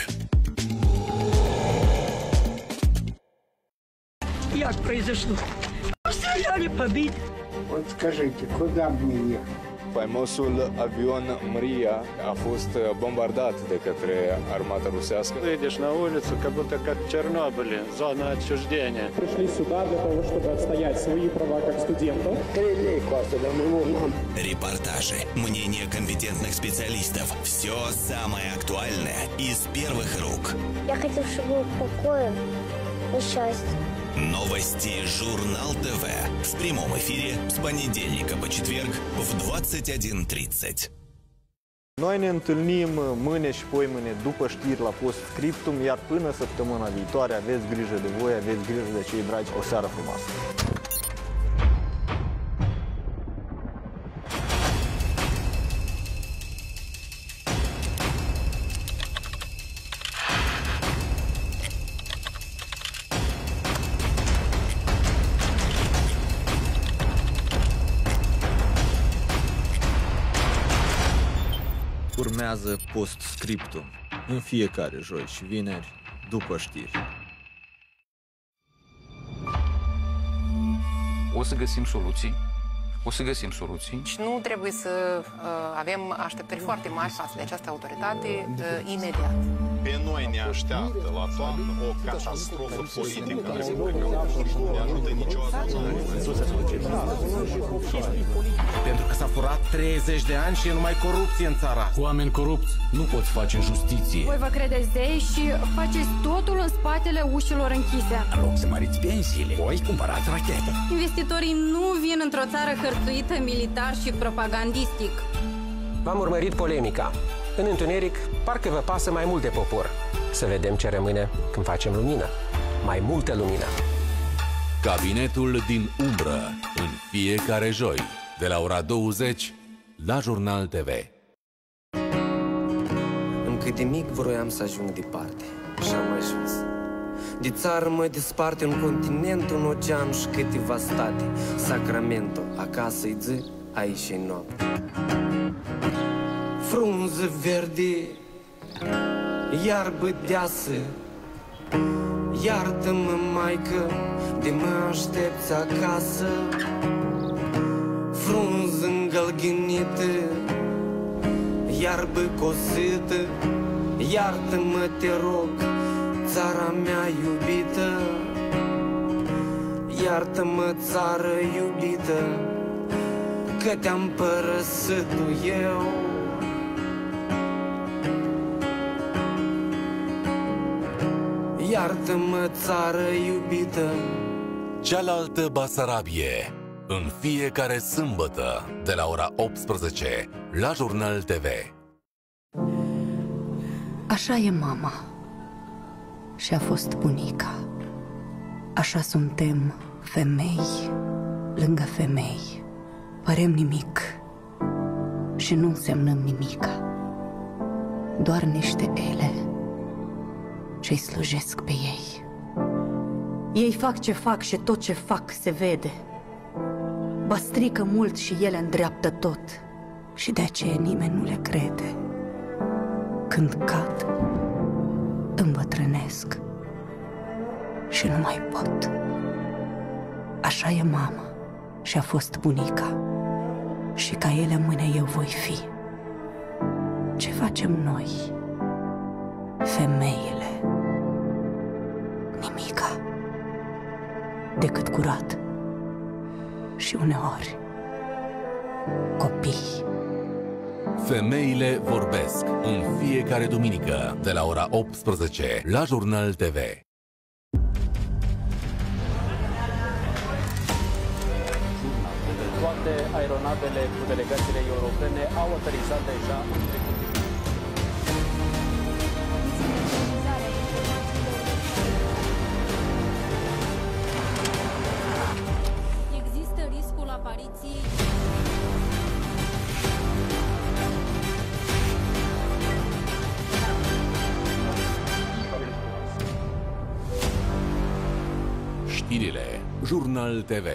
E: Як произошло? Стреляли, побить.
J: Вот скажите, куда мне ехать?
K: Faimosul avion Mria a fost bombardat de către armata rusească.
L: Выйдешь на улицу, как будто как в Чернобыле, зона отчуждения.
M: Пришли сюда для того, чтобы отстоять свои права как студентов.
N: Репортажи, мнения компетентных специалистов. Все самое актуальное из первых рук.
O: Я хотел, чтобы был покой и счастье.
N: Новости Журнал ТВ. В прямом эфире с понедельника по четверг в 21:30.
P: Noi ne întâlnim mâine și poimâine după știri la Postscriptum, iar până săptămâna viitoare aveți grijă de voi, aveți grijă de cei dragi. O seară frumoasă!
Q: Urmează Postscriptum în fiecare joi și vineri după știri.
R: O să găsim soluții. O să găsim soluții.
S: Și nu trebuie să avem așteptări foarte mari față de această autoritate imediat.
F: Pe noi ne așteaptă la toamnă o catastrofă politică. Nu ne ajută niciodată.
V: Pentru că s-a furat 30 de ani și e numai corupție în țara. Cu oameni corupți nu poți face justiție.
W: Voi vă credeți zei și faceți totul în spatele ușilor închise.
V: În loc să măriți pensiile, voi cumpărați rachete.
W: Investitorii nu vin într-o țară hărțuită militar și propagandistic.
X: V-am urmărit polemica. În întuneric, parcă vă pasă mai mult de popor. Să vedem ce rămâne când facem lumină. Mai multă lumină.
Y: Cabinetul din umbră, în fiecare joi, de la ora 20, la Jurnal TV.
Z: Încă de mic vroiam să ajung departe și am ajuns. De țară mă desparte un continent, un ocean și câteva state. Sacramento, acasă-i zi, aici-i noapte. Frunză verde, iarbă deasă, iartă-mă, maică, de mă aștepți acasă. Frunză îngălgânită, iarbă cosită, iartă-mă, te rog, țara mea iubită. Iartă-mă, țară iubită, că te-am părăsit eu. Iartă-mă, țară iubită.
Y: Cealaltă Basarabie, în fiecare sâmbătă, de la ora 18, la Jurnal TV.
G: Așa e mama și a fost bunica. Așa suntem femei lângă femei. Părem nimic și nu însemnăm nimica. Doar niște ele ce-i slujesc pe ei. Ei fac ce fac și tot ce fac se vede. Ba strică mult și ele îndreaptă tot. Și de aceea nimeni nu le crede. Când cad, îmbătrânesc și nu mai pot. Așa e mama și a fost bunica. Și ca ele mâine eu voi fi. Ce facem noi, femeile? Nimica, decât curat și uneori copii.
Y: Femeile vorbesc, în fiecare duminică, de la ora 18, la Jurnal TV.
M: Toate aeronavele cu delegațiile europene au aterizat deja în trecut.
W: Există riscul apariției
Y: Știrile Jurnal TV.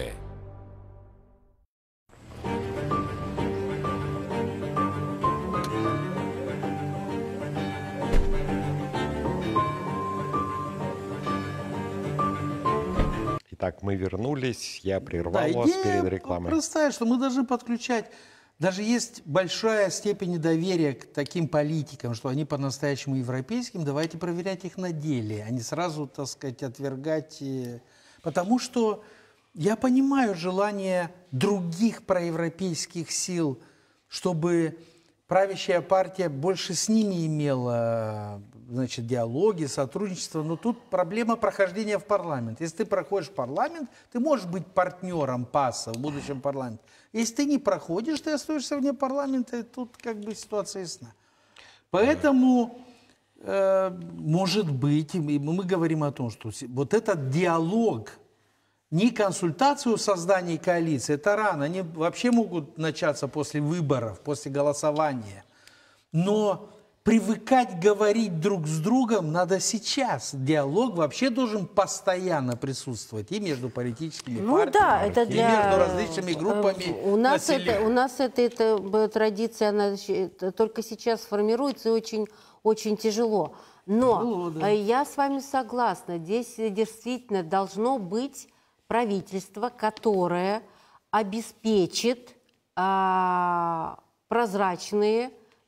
A: Итак, мы вернулись, я прервал вас перед рекламой.
B: Простая, что мы должны подключать. Даже есть большая степень недоверия к таким политикам, что они по-настоящему европейским. Давайте проверять их на деле, а не сразу, так сказать, отвергать. Потому что я понимаю желание других проевропейских сил, чтобы правящая партия больше с ними имела, значит, диалоги, сотрудничество. Но тут проблема прохождения в парламент. Если ты проходишь в парламент, ты можешь быть партнером ПАСа в будущем парламенте. Если ты не проходишь, ты остаешься вне парламента, и тут как бы ситуация ясна. Поэтому, может быть, мы говорим о том, что вот этот диалог, не консультацию в создании коалиции, это рано, они вообще могут начаться после выборов, после голосования. Но привыкать говорить друг с другом надо сейчас. Диалог вообще должен постоянно присутствовать и между политическими партиями,
C: это
B: и между различными группами населения.
C: У нас эта традиция, она только сейчас формируется и очень, очень тяжело. Но я с вами согласна, здесь действительно должно быть правительство, которое обеспечит прозрачные,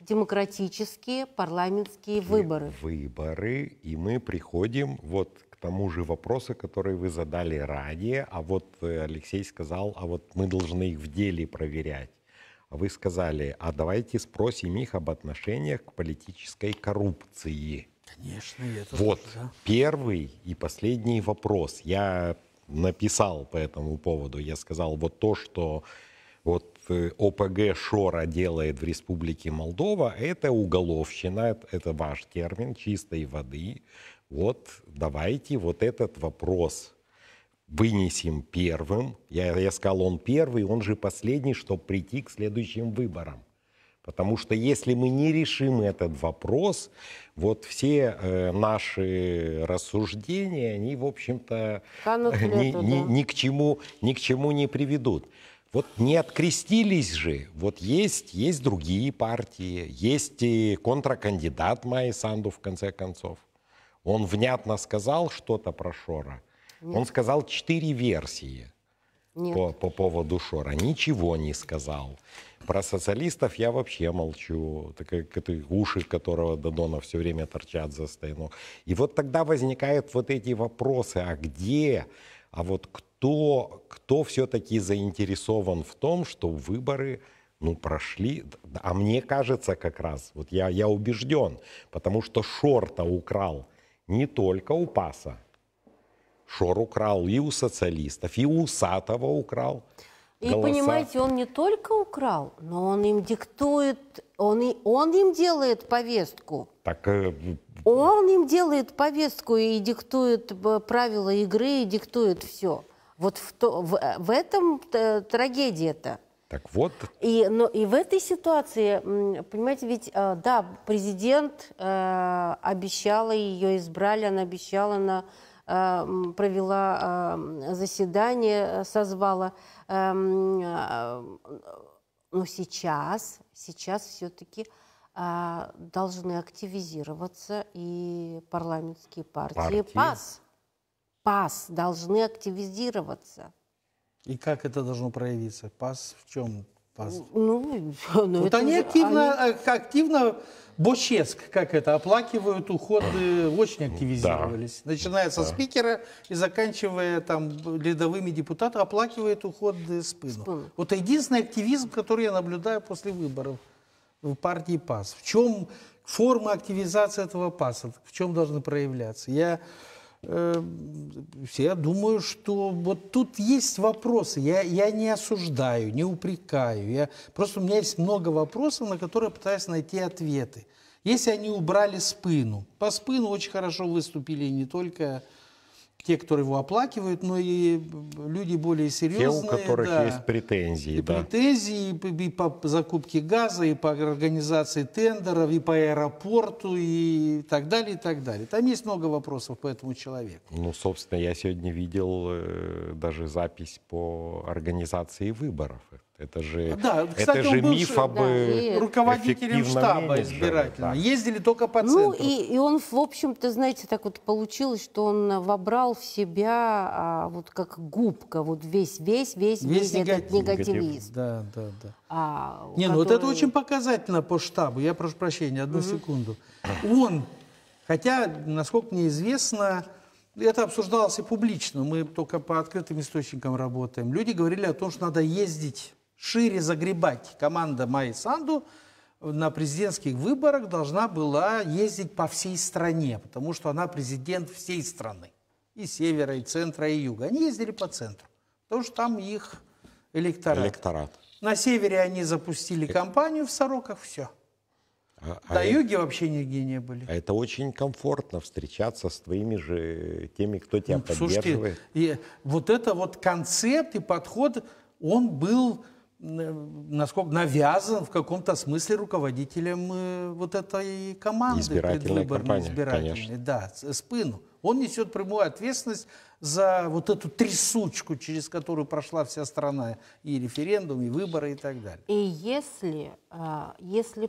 C: демократические парламентские выборы.
A: Выборы, и мы приходим вот к тому же вопросу, который вы задали ранее, а вот Алексей сказал, а вот мы должны их в деле проверять. А вы сказали, а давайте спросим их об отношениях к политической коррупции.
B: Конечно, это
A: вот
B: тоже, да.
A: Первый и последний вопрос. Я написал по этому поводу, я сказал, вот то, что вот ОПГ Шора делает в Республике Молдова, это уголовщина, это ваш термин, чистой воды. Вот давайте вот этот вопрос вынесем первым. Я сказал, он первый, он же последний, чтобы прийти к следующим выборам. Потому что если мы не решим этот вопрос, вот все наши рассуждения, они, в общем-то, ни к чему не приведут. Вот не открестились же. Вот есть другие партии, есть и контркандидат Майи Санду, в конце концов. Он внятно сказал что-то про Шора. Нет. Он сказал 4 версии по поводу Шора. Ничего не сказал. Про социалистов я вообще молчу. Это уши, которого Додона все время торчат за стену. И вот тогда возникают вот эти вопросы. А где? А вот кто все-таки заинтересован в том, что выборы прошли? А мне кажется как раз, вот я убежден, потому что Шор-то украл не только у ПАСа. Шор украл и у социалистов, и у Усатова украл.
C: И понимаете, он не только украл, но он им диктует, он им делает повестку.
A: Так,
C: он им делает повестку и диктует правила игры, и диктует все. Вот в этом трагедия-то.
A: Так вот.
C: И в этой ситуации, понимаете, ведь, да, президент обещала, ее избрали, она обещала, она провела заседание, созвала. Но сейчас все-таки должны активизироваться и парламентские партии. ПАС должны активизироваться.
B: И как это должно проявиться? ПАС в чем? ПАС?
C: Вот
B: они активно Боческ, как это, оплакивают уходы, очень активизировались. Да. Начиная со спикера и заканчивая там рядовыми депутатами, оплакивают уходы Спину. Вот единственный активизм, который я наблюдаю после выборов в партии ПАС. В чем форма активизации этого ПАСа? В чем должны проявляться? Я думаю, что вот тут есть вопросы. Я не осуждаю, не упрекаю. Просто у меня есть много вопросов, на которые я пытаюсь найти ответы. Если они убрали Спину, по Спину очень хорошо выступили не только те, которые его оплакивают, но и люди более серьезные.
A: Те, у которых есть претензии.
B: И претензии и по закупке газа, и по организации тендеров, и по аэропорту, и так далее, и так далее. Там есть много вопросов по этому человеку.
A: Собственно, я сегодня видел даже запись по организации выборов. Это же,
B: кстати,
A: это же миф об
B: руководителем штаба избирательного. Да. Ездили только по центру.
C: И он, в общем-то, знаете, так вот получилось, что он вобрал в себя вот как губка, вот весь этот негативист.
B: Да. Это очень показательно по штабу. Я прошу прощения, одну секунду. Он, хотя, насколько мне известно, это обсуждалось и публично, мы только по открытым источникам работаем. Люди говорили о том, что надо ездить шире, загребать. Команда Майи Санду на президентских выборах должна была ездить по всей стране, потому что она президент всей страны. И севера, и центра, и юга. Они ездили по центру, потому что там их электорат. На севере они запустили кампанию в Сороках, все. На юге вообще нигде не были.
A: А это очень комфортно встречаться с твоими же теми, кто тебя поддерживает.
B: И вот это вот концепт и подход, он был, насколько навязан в каком-то смысле руководителем вот этой команды предвыборной, избирательной. Да, Спину. Он несет прямую ответственность за вот эту трясучку, через которую прошла вся страна, и референдум, и выборы, и так далее.
C: И если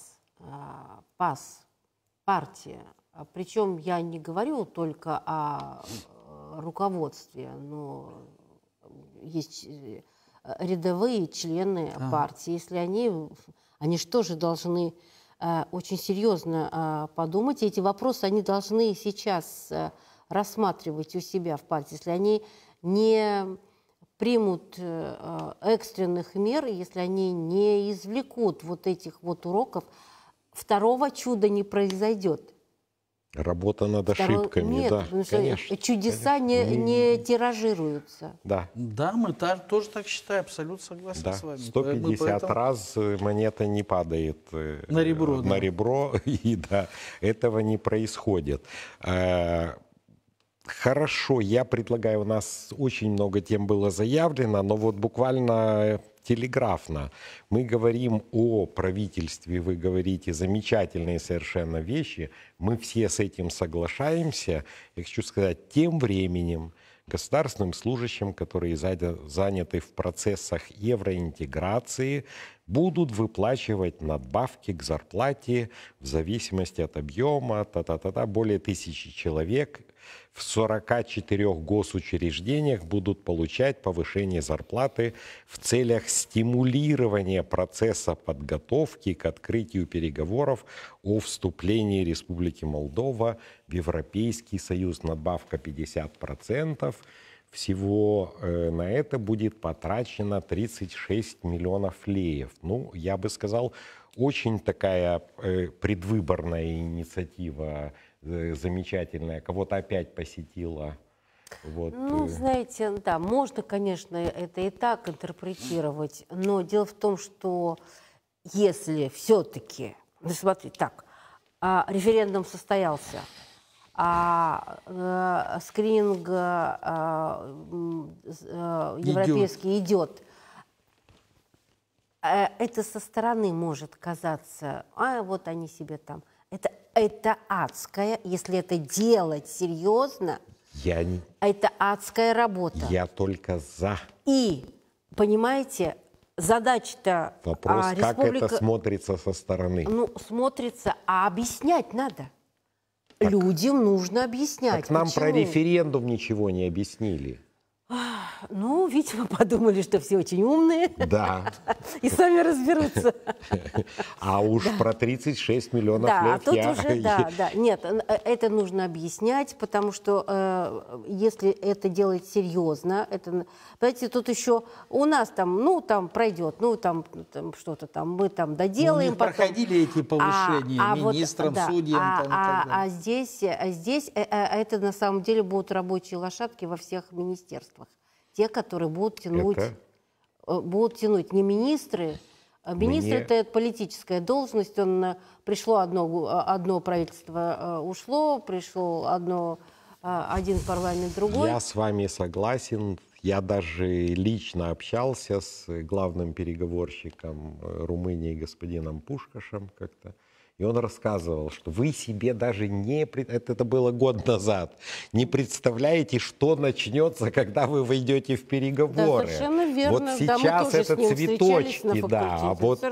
C: ПАС, партия, причем я не говорю только о руководстве, но есть рядовые члены партии, если они что же должны очень серьезно подумать. И эти вопросы они должны сейчас рассматривать у себя в партии. Если они не примут экстренных мер, если они не извлекут вот этих вот уроков, второго чуда не произойдет.
A: Работа над ошибками,
C: нет,
A: да,
C: конечно. Чудеса конечно. Не тиражируются.
A: Да,
B: да, мы тоже так считаем, абсолютно согласен
A: да.
B: с вами.
A: 150 поэтому... раз монета не падает
B: на ребро,
A: на ребро, и да, этого не происходит. Хорошо, я предлагаю, у нас очень много тем было заявлено, но вот буквально телеграфно. Мы говорим о правительстве, вы говорите замечательные совершенно вещи, мы все с этим соглашаемся. Я хочу сказать, тем временем государственным служащим, которые заняты в процессах евроинтеграции, будут выплачивать надбавки к зарплате в зависимости от объема, более 1000 человек в 44 госучреждениях будут получать повышение зарплаты в целях стимулирования процесса подготовки к открытию переговоров о вступлении Республики Молдова в Европейский Союз. Надбавка 50%. Всего на это будет потрачено 36 миллионов леев. Ну, я бы сказал, очень такая предвыборная инициатива, замечательная, кого-то опять посетила. Вот.
C: Ну, знаете, да, можно, конечно, это и так интерпретировать, но дело в том, что если все-таки, ну, смотрите, так, референдум состоялся, скрининг европейский идет, это со стороны может казаться, вот они себе там, это адская, если это делать серьезно, это адская работа.
A: Я только за.
C: И, понимаете, задача-то...
A: Вопрос, как это смотрится со стороны?
C: Ну, смотрится, а объяснять надо. Так, людям нужно объяснять.
A: Так нам почему? Про референдум ничего не объяснили.
C: Ну, видимо, подумали, что все очень умные.
A: Да.
C: И сами разберутся.
A: А уж про 36 миллионов лет
C: а тут уже, да. Нет, это нужно объяснять, потому что если это делать серьезно, это, знаете, тут еще у нас там, ну, там пройдет, ну, там что-то там, мы там доделаем.
B: Ну, проходили эти повышения министрам,
C: вот,
B: судьям.
C: А здесь это на самом деле будут рабочие лошадки во всех министерствах. Те, которые будут тянуть, не министры. Министр это политическая должность. Пришло одно правительство, ушло, пришел один парламент, другой.
A: Я с вами согласен. Я даже лично общался с главным переговорщиком Румынии господином Пушкашем как-то. И он рассказывал, что вы себе даже это было год назад, не представляете, что начнется, когда вы войдете в переговоры.
C: Да, совершенно верно.
A: Вот сейчас это цветочки, да.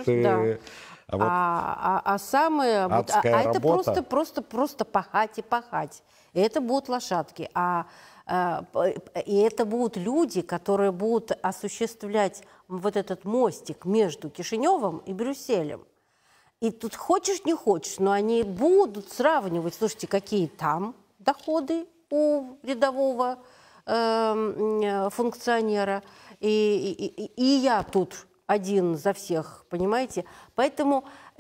C: Самое... это просто пахать и пахать. И это будут лошадки. И это будут люди, которые будут осуществлять вот этот мостик между Кишиневым и Брюсселем. И тут хочешь, не хочешь, но они будут сравнивать, слушайте, какие там доходы у рядового функционера, и я тут один за всех, понимаете? Поэтому...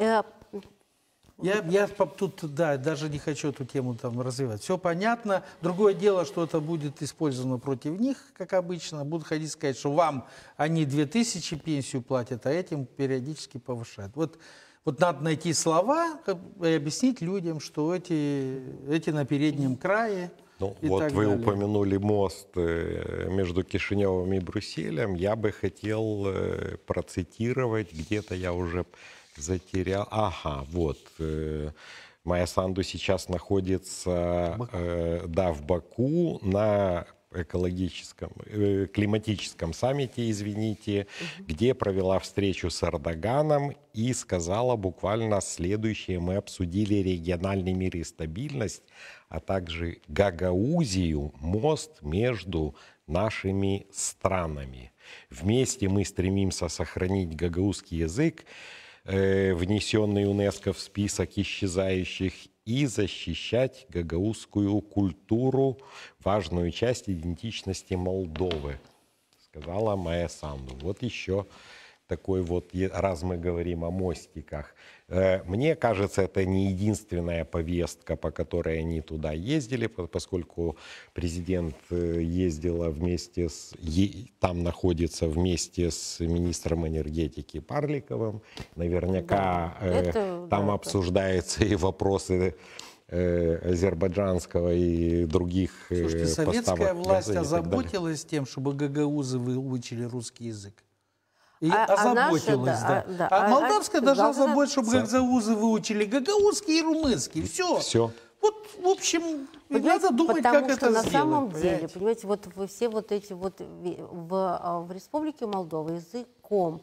B: Я тут, да, даже не хочу эту тему там развивать. Все понятно. Другое дело, что это будет использовано против них, как обычно. Будут ходить сказать, что вам они 2000 пенсию платят, а этим периодически повышают. Вот надо найти слова и объяснить людям, что эти на переднем крае.
A: Ну, вот вы упомянули мост между Кишиневым и Брюсселем. Я бы хотел процитировать, где-то я уже затерял. Ага, вот. Майя Санду сейчас находится в Баку на климатическом саммите, извините, где провела встречу с Эрдоганом и сказала буквально следующее. Мы обсудили региональный мир и стабильность, а также Гагаузию, мост между нашими странами. Вместе мы стремимся сохранить гагаузский язык, внесенный ЮНЕСКО в список исчезающих, и защищать гагаузскую культуру, важную часть идентичности Молдовы, сказала Майя Санду. Вот еще такой вот, раз мы говорим о мостиках. Мне кажется, это не единственная повестка, по которой они туда ездили, поскольку президент ездила вместе с... Там находится вместе с министром энергетики Парликовым. Наверняка там обсуждаются и вопросы азербайджанского и других
B: Слушайте,
A: поставок
B: советская власть
A: газа
B: озаботилась тем, чтобы гагаузы выучили русский язык. И озаботилась, да. А молдавская должна заботиться, чтобы гагаузы выучили гагаузский и румынский. Все. Вот, в общем, надо думать, как это сделать.
C: На самом деле, понимаете, вот все вот эти вот в Республике Молдова языком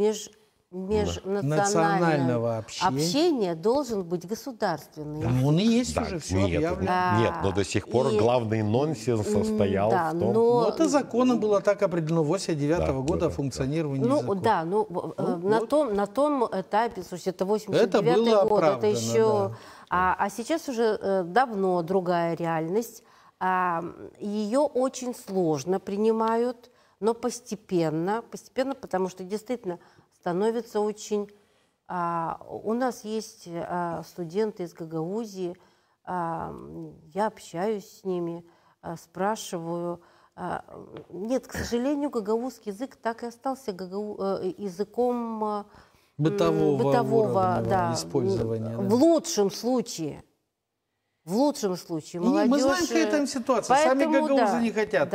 C: межнационального общения должен быть государственный.
B: Да, он и есть уже, все объявлено.
A: Нет, но до сих пор главный нонсенс состоял в том...
B: Но это законом было так определено 89-го года функционирования языка.
C: Да, на том этапе, слушайте, это 89-й год, это еще... Да. А сейчас уже давно другая реальность. Ее очень сложно принимают, но постепенно, потому что действительно становится очень... У нас есть студенты из Гагаузии, я общаюсь с ними, спрашиваю. Нет, к сожалению, гагаузский язык так и остался языком бытового использования. В лучшем случае. В лучшем случае. Молодежь...
B: Мы знаем, какая там ситуация. Сами гагаузы не хотят.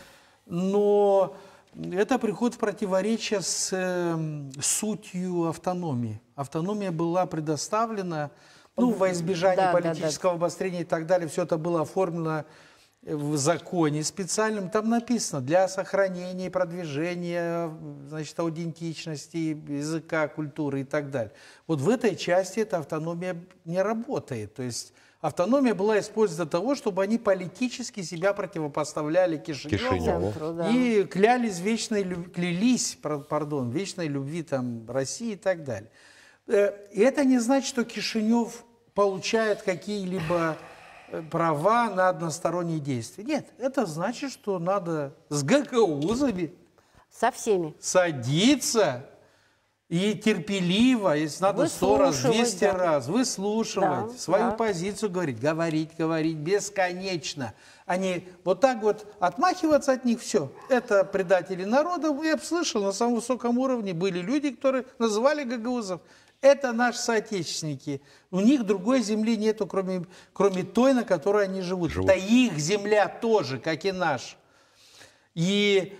B: Но это приходит в противоречие с сутью автономии. Автономия была предоставлена во избежание политического обострения и так далее. Все это было оформлено в законе специальном. Там написано: для сохранения и продвижения, значит, аутентичности языка, культуры и так далее. Вот в этой части эта автономия не работает. То есть автономия была использована для того, чтобы они политически себя противопоставляли Кишиневу. И клялись клялись вечной любви там, России и так далее. И это не значит, что Кишинев получает какие-либо права на односторонние действия. Нет, это значит, что надо с гагаузами
C: со всеми
B: садиться и терпеливо, если надо 100 раз, 200 раз, выслушивать свою позицию, говорить бесконечно. А не вот так вот отмахиваться от них, все. Это предатели народа. Я слышал, на самом высоком уровне были люди, которые называли гагаузов. Это наши соотечественники. У них другой земли нету, кроме той, на которой они живут. Это их земля тоже, как и наша. И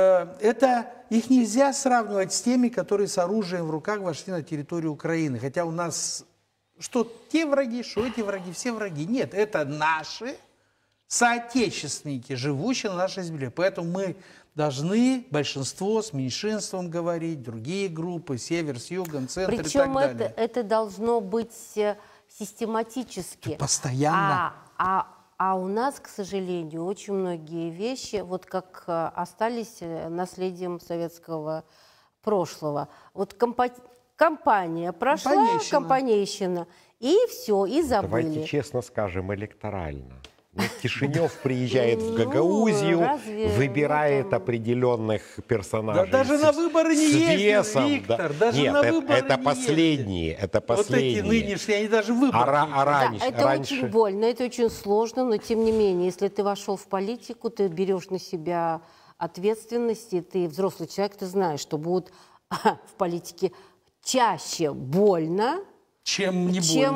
B: их нельзя сравнивать с теми, которые с оружием в руках вошли на территорию Украины. Хотя у нас что те враги, что эти враги, все враги. Нет, это наши соотечественники, живущие на нашей земле. Поэтому мы должны большинство с меньшинством говорить, другие группы, север с югом, центр и так далее.
C: Причем это должно быть систематически.
B: Постоянно.
C: А у нас, к сожалению, очень многие вещи, вот как остались наследием советского прошлого. Вот кампания прошла, компанейщина, и все, и забыли.
A: Давайте честно скажем, электорально. Кишинев приезжает в Гагаузию, выбирает определенных персонажей.
B: Да даже на выборы не ездит, Виктор.
A: Нет, это последние.
B: Вот эти нынешние, они даже выборы.
C: Это очень больно, это очень сложно, но тем не менее, если ты вошел в политику, ты берешь на себя ответственность, и ты взрослый человек, ты знаешь, что будет в политике чаще больно, чем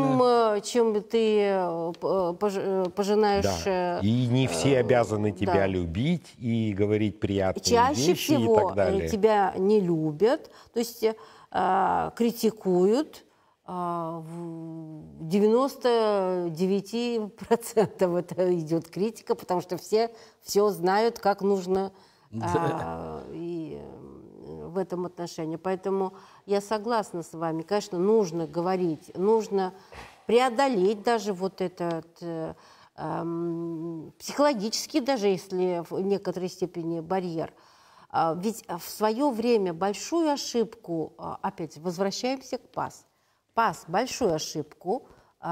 C: ты пожинаешь...
A: Да. И не все обязаны тебя любить и говорить приятные вещи
C: всего
A: и так далее.
C: Тебя не любят, то есть критикуют. В 99% это идет критика, потому что все знают, как нужно и в этом отношении. Поэтому я согласна с вами. Конечно, нужно говорить, нужно преодолеть даже вот этот психологический, даже если в некоторой степени барьер. Ведь в свое время большую ошибку, опять возвращаемся к ПАС. ПАС большую ошибку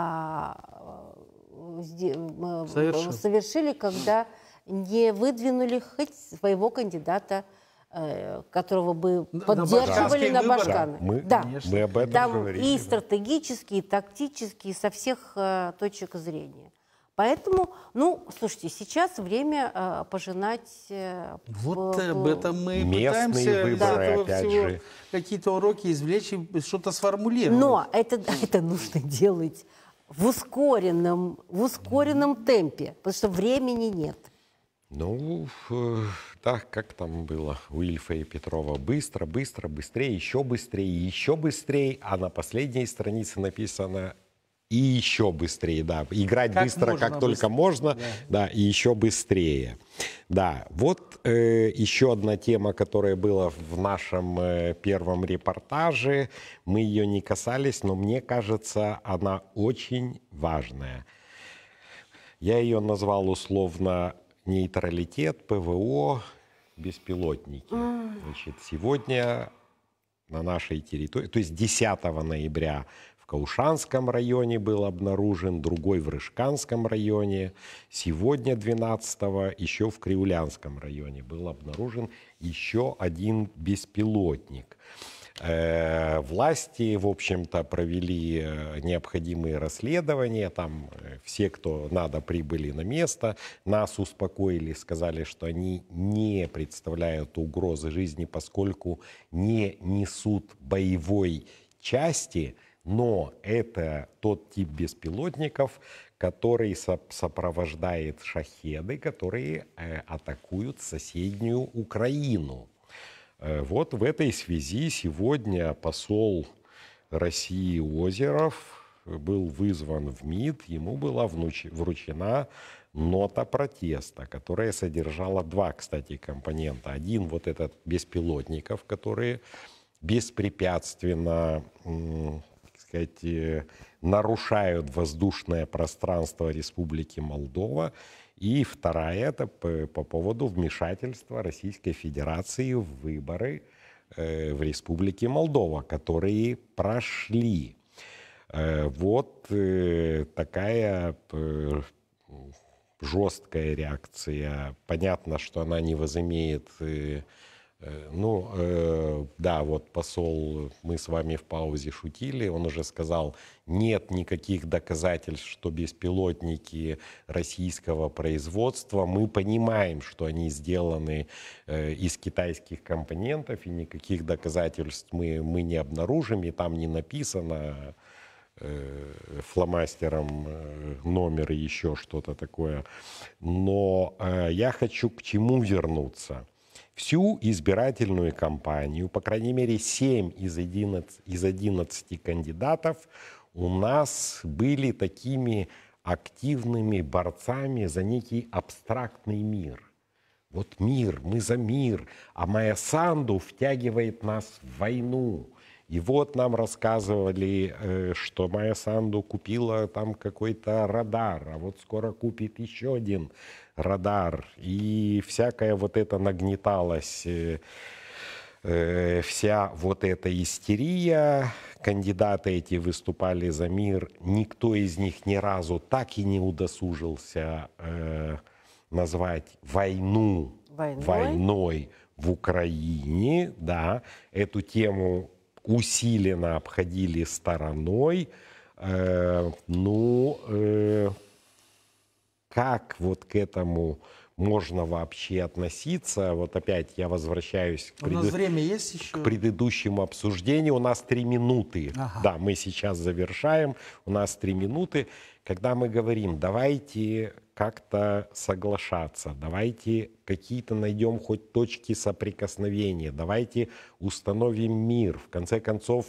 C: совершили, когда не выдвинули хоть своего кандидата, которого бы поддерживали на Башканы.
A: Мы об этом
C: там
A: говорили.
C: И стратегически, и тактически, и со всех точек зрения. Поэтому, ну, слушайте, сейчас время пожинать...
B: Вот об этом мы пытаемся
A: выборы,
B: из этого всего какие-то уроки извлечь и что-то сформулировать.
C: Но это нужно делать в ускоренном темпе, потому что времени нет.
A: Ну, да, как там было у Ильфа и Петрова. Быстро, быстро, быстрее, еще быстрее. А на последней странице написано и еще быстрее, да. Играть как быстро, можно, как только можно, да, и еще быстрее. Да, вот еще одна тема, которая была в нашем первом репортаже. Мы ее не касались, но мне кажется, она очень важная. Я ее назвал условно нейтралитет, ПВО, беспилотники. Значит, сегодня на нашей территории, то есть 10 ноября в Каушанском районе был обнаружен, другой в Рыжканском районе. Сегодня, 12-го, еще в Кривлянском районе был обнаружен еще один беспилотник. Власти, в общем-то, провели необходимые расследования. Там все, кто надо, прибыли на место. Нас успокоили, сказали, что они не представляют угрозы жизни, поскольку не несут боевой части. Но это тот тип беспилотников, который сопровождает шахеды, которые атакуют соседнюю Украину. Вот в этой связи сегодня посол России Озеров был вызван в МИД. Ему была вручена нота протеста, которая содержала два, кстати, компонента. Один вот этот беспилотников, которые беспрепятственно, так сказать, нарушают воздушное пространство Республики Молдова. И вторая, это по поводу вмешательства Российской Федерации в выборы в Республике Молдова, которые прошли. Вот такая жесткая реакция. Понятно, что она не возымеет... да, вот посол, мы с вами в паузе шутили, он уже сказал, нет никаких доказательств, что беспилотники российского производства. Мы понимаем, что они сделаны из китайских компонентов, и никаких доказательств мы не обнаружим, и там не написано фломастером номер и еще что-то такое. Но я хочу к чему вернуться. Всю избирательную кампанию, по крайней мере, 7 из 11 кандидатов у нас были такими активными борцами за некий абстрактный мир. Вот мир, мы за мир, а Майя Санду втягивает нас в войну. И вот нам рассказывали, что Майя Санду купила там какой-то радар, а вот скоро купит еще один радар. И всякое вот это нагнеталось, вся вот эта истерия. Кандидаты эти выступали за мир. Никто из них ни разу так и не удосужился назвать войну войной в Украине. Да, эту тему усиленно обходили стороной. Как вот к этому можно вообще относиться? Вот опять я возвращаюсь к предыдущему обсуждению. У нас 3 минуты. Ага. Да, мы сейчас завершаем. У нас 3 минуты. Когда мы говорим, давайте как-то соглашаться, давайте какие-то найдем хоть точки соприкосновения, давайте установим мир. В конце концов,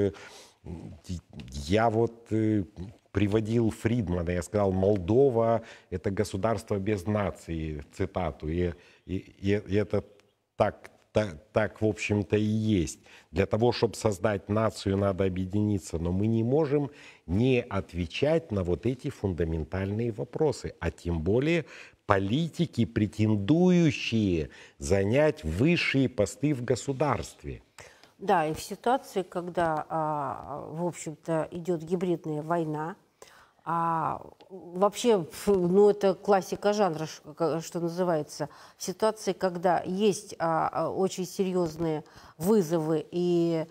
A: я вот приводил Фридмана, я сказал, Молдова – это государство без нации, цитату, и это так, в общем-то, и есть. Для того, чтобы создать нацию, надо объединиться, но мы не можем не отвечать на вот эти фундаментальные вопросы, а тем более политики, претендующие занять высшие посты в государстве.
C: Да, и в ситуации, когда, в общем-то, идет гибридная война, вообще, ну, это классика жанра, что называется, в ситуации, когда есть очень серьезные вызовы и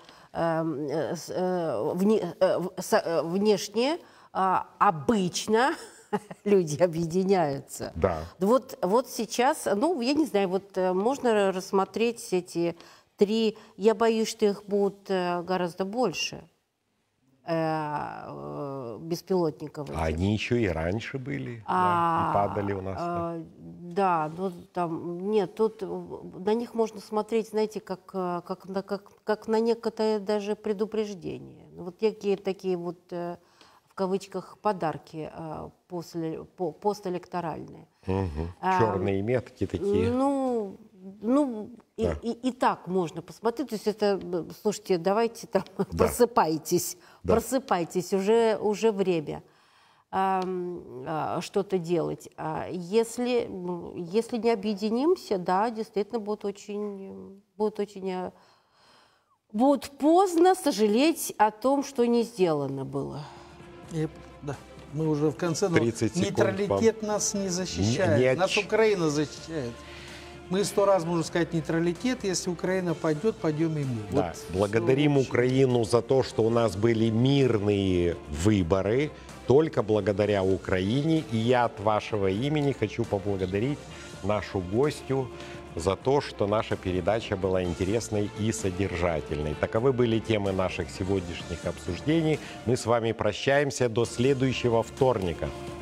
C: внешне, обычно люди объединяются.
A: Да.
C: Вот сейчас, ну, я не знаю, вот можно рассмотреть эти 3, я боюсь, что их будет гораздо больше, беспилотников.
A: А они еще и раньше были, да, и падали у нас.
C: Да, но там, нет, тут на них можно смотреть, знаете, как на некое даже предупреждение. Вот такие вот, в кавычках, подарки постэлекторальные.
A: Черные метки такие.
C: Да. И так можно посмотреть. То есть это, слушайте, давайте там просыпайтесь, просыпайтесь, уже время что-то делать. Если не объединимся, да, действительно будет поздно сожалеть о том, что не сделано было.
B: Да. Мы уже в конце, но нейтралитет нас не защищает. Нас Украина защищает. Мы 100 раз можем сказать нейтралитет, если Украина пойдет, пойдем и мы.
A: Да. Благодарим Украину за то, что у нас были мирные выборы, только благодаря Украине. И я от вашего имени хочу поблагодарить нашу гостью за то, что наша передача была интересной и содержательной. Таковы были темы наших сегодняшних обсуждений. Мы с вами прощаемся до следующего вторника.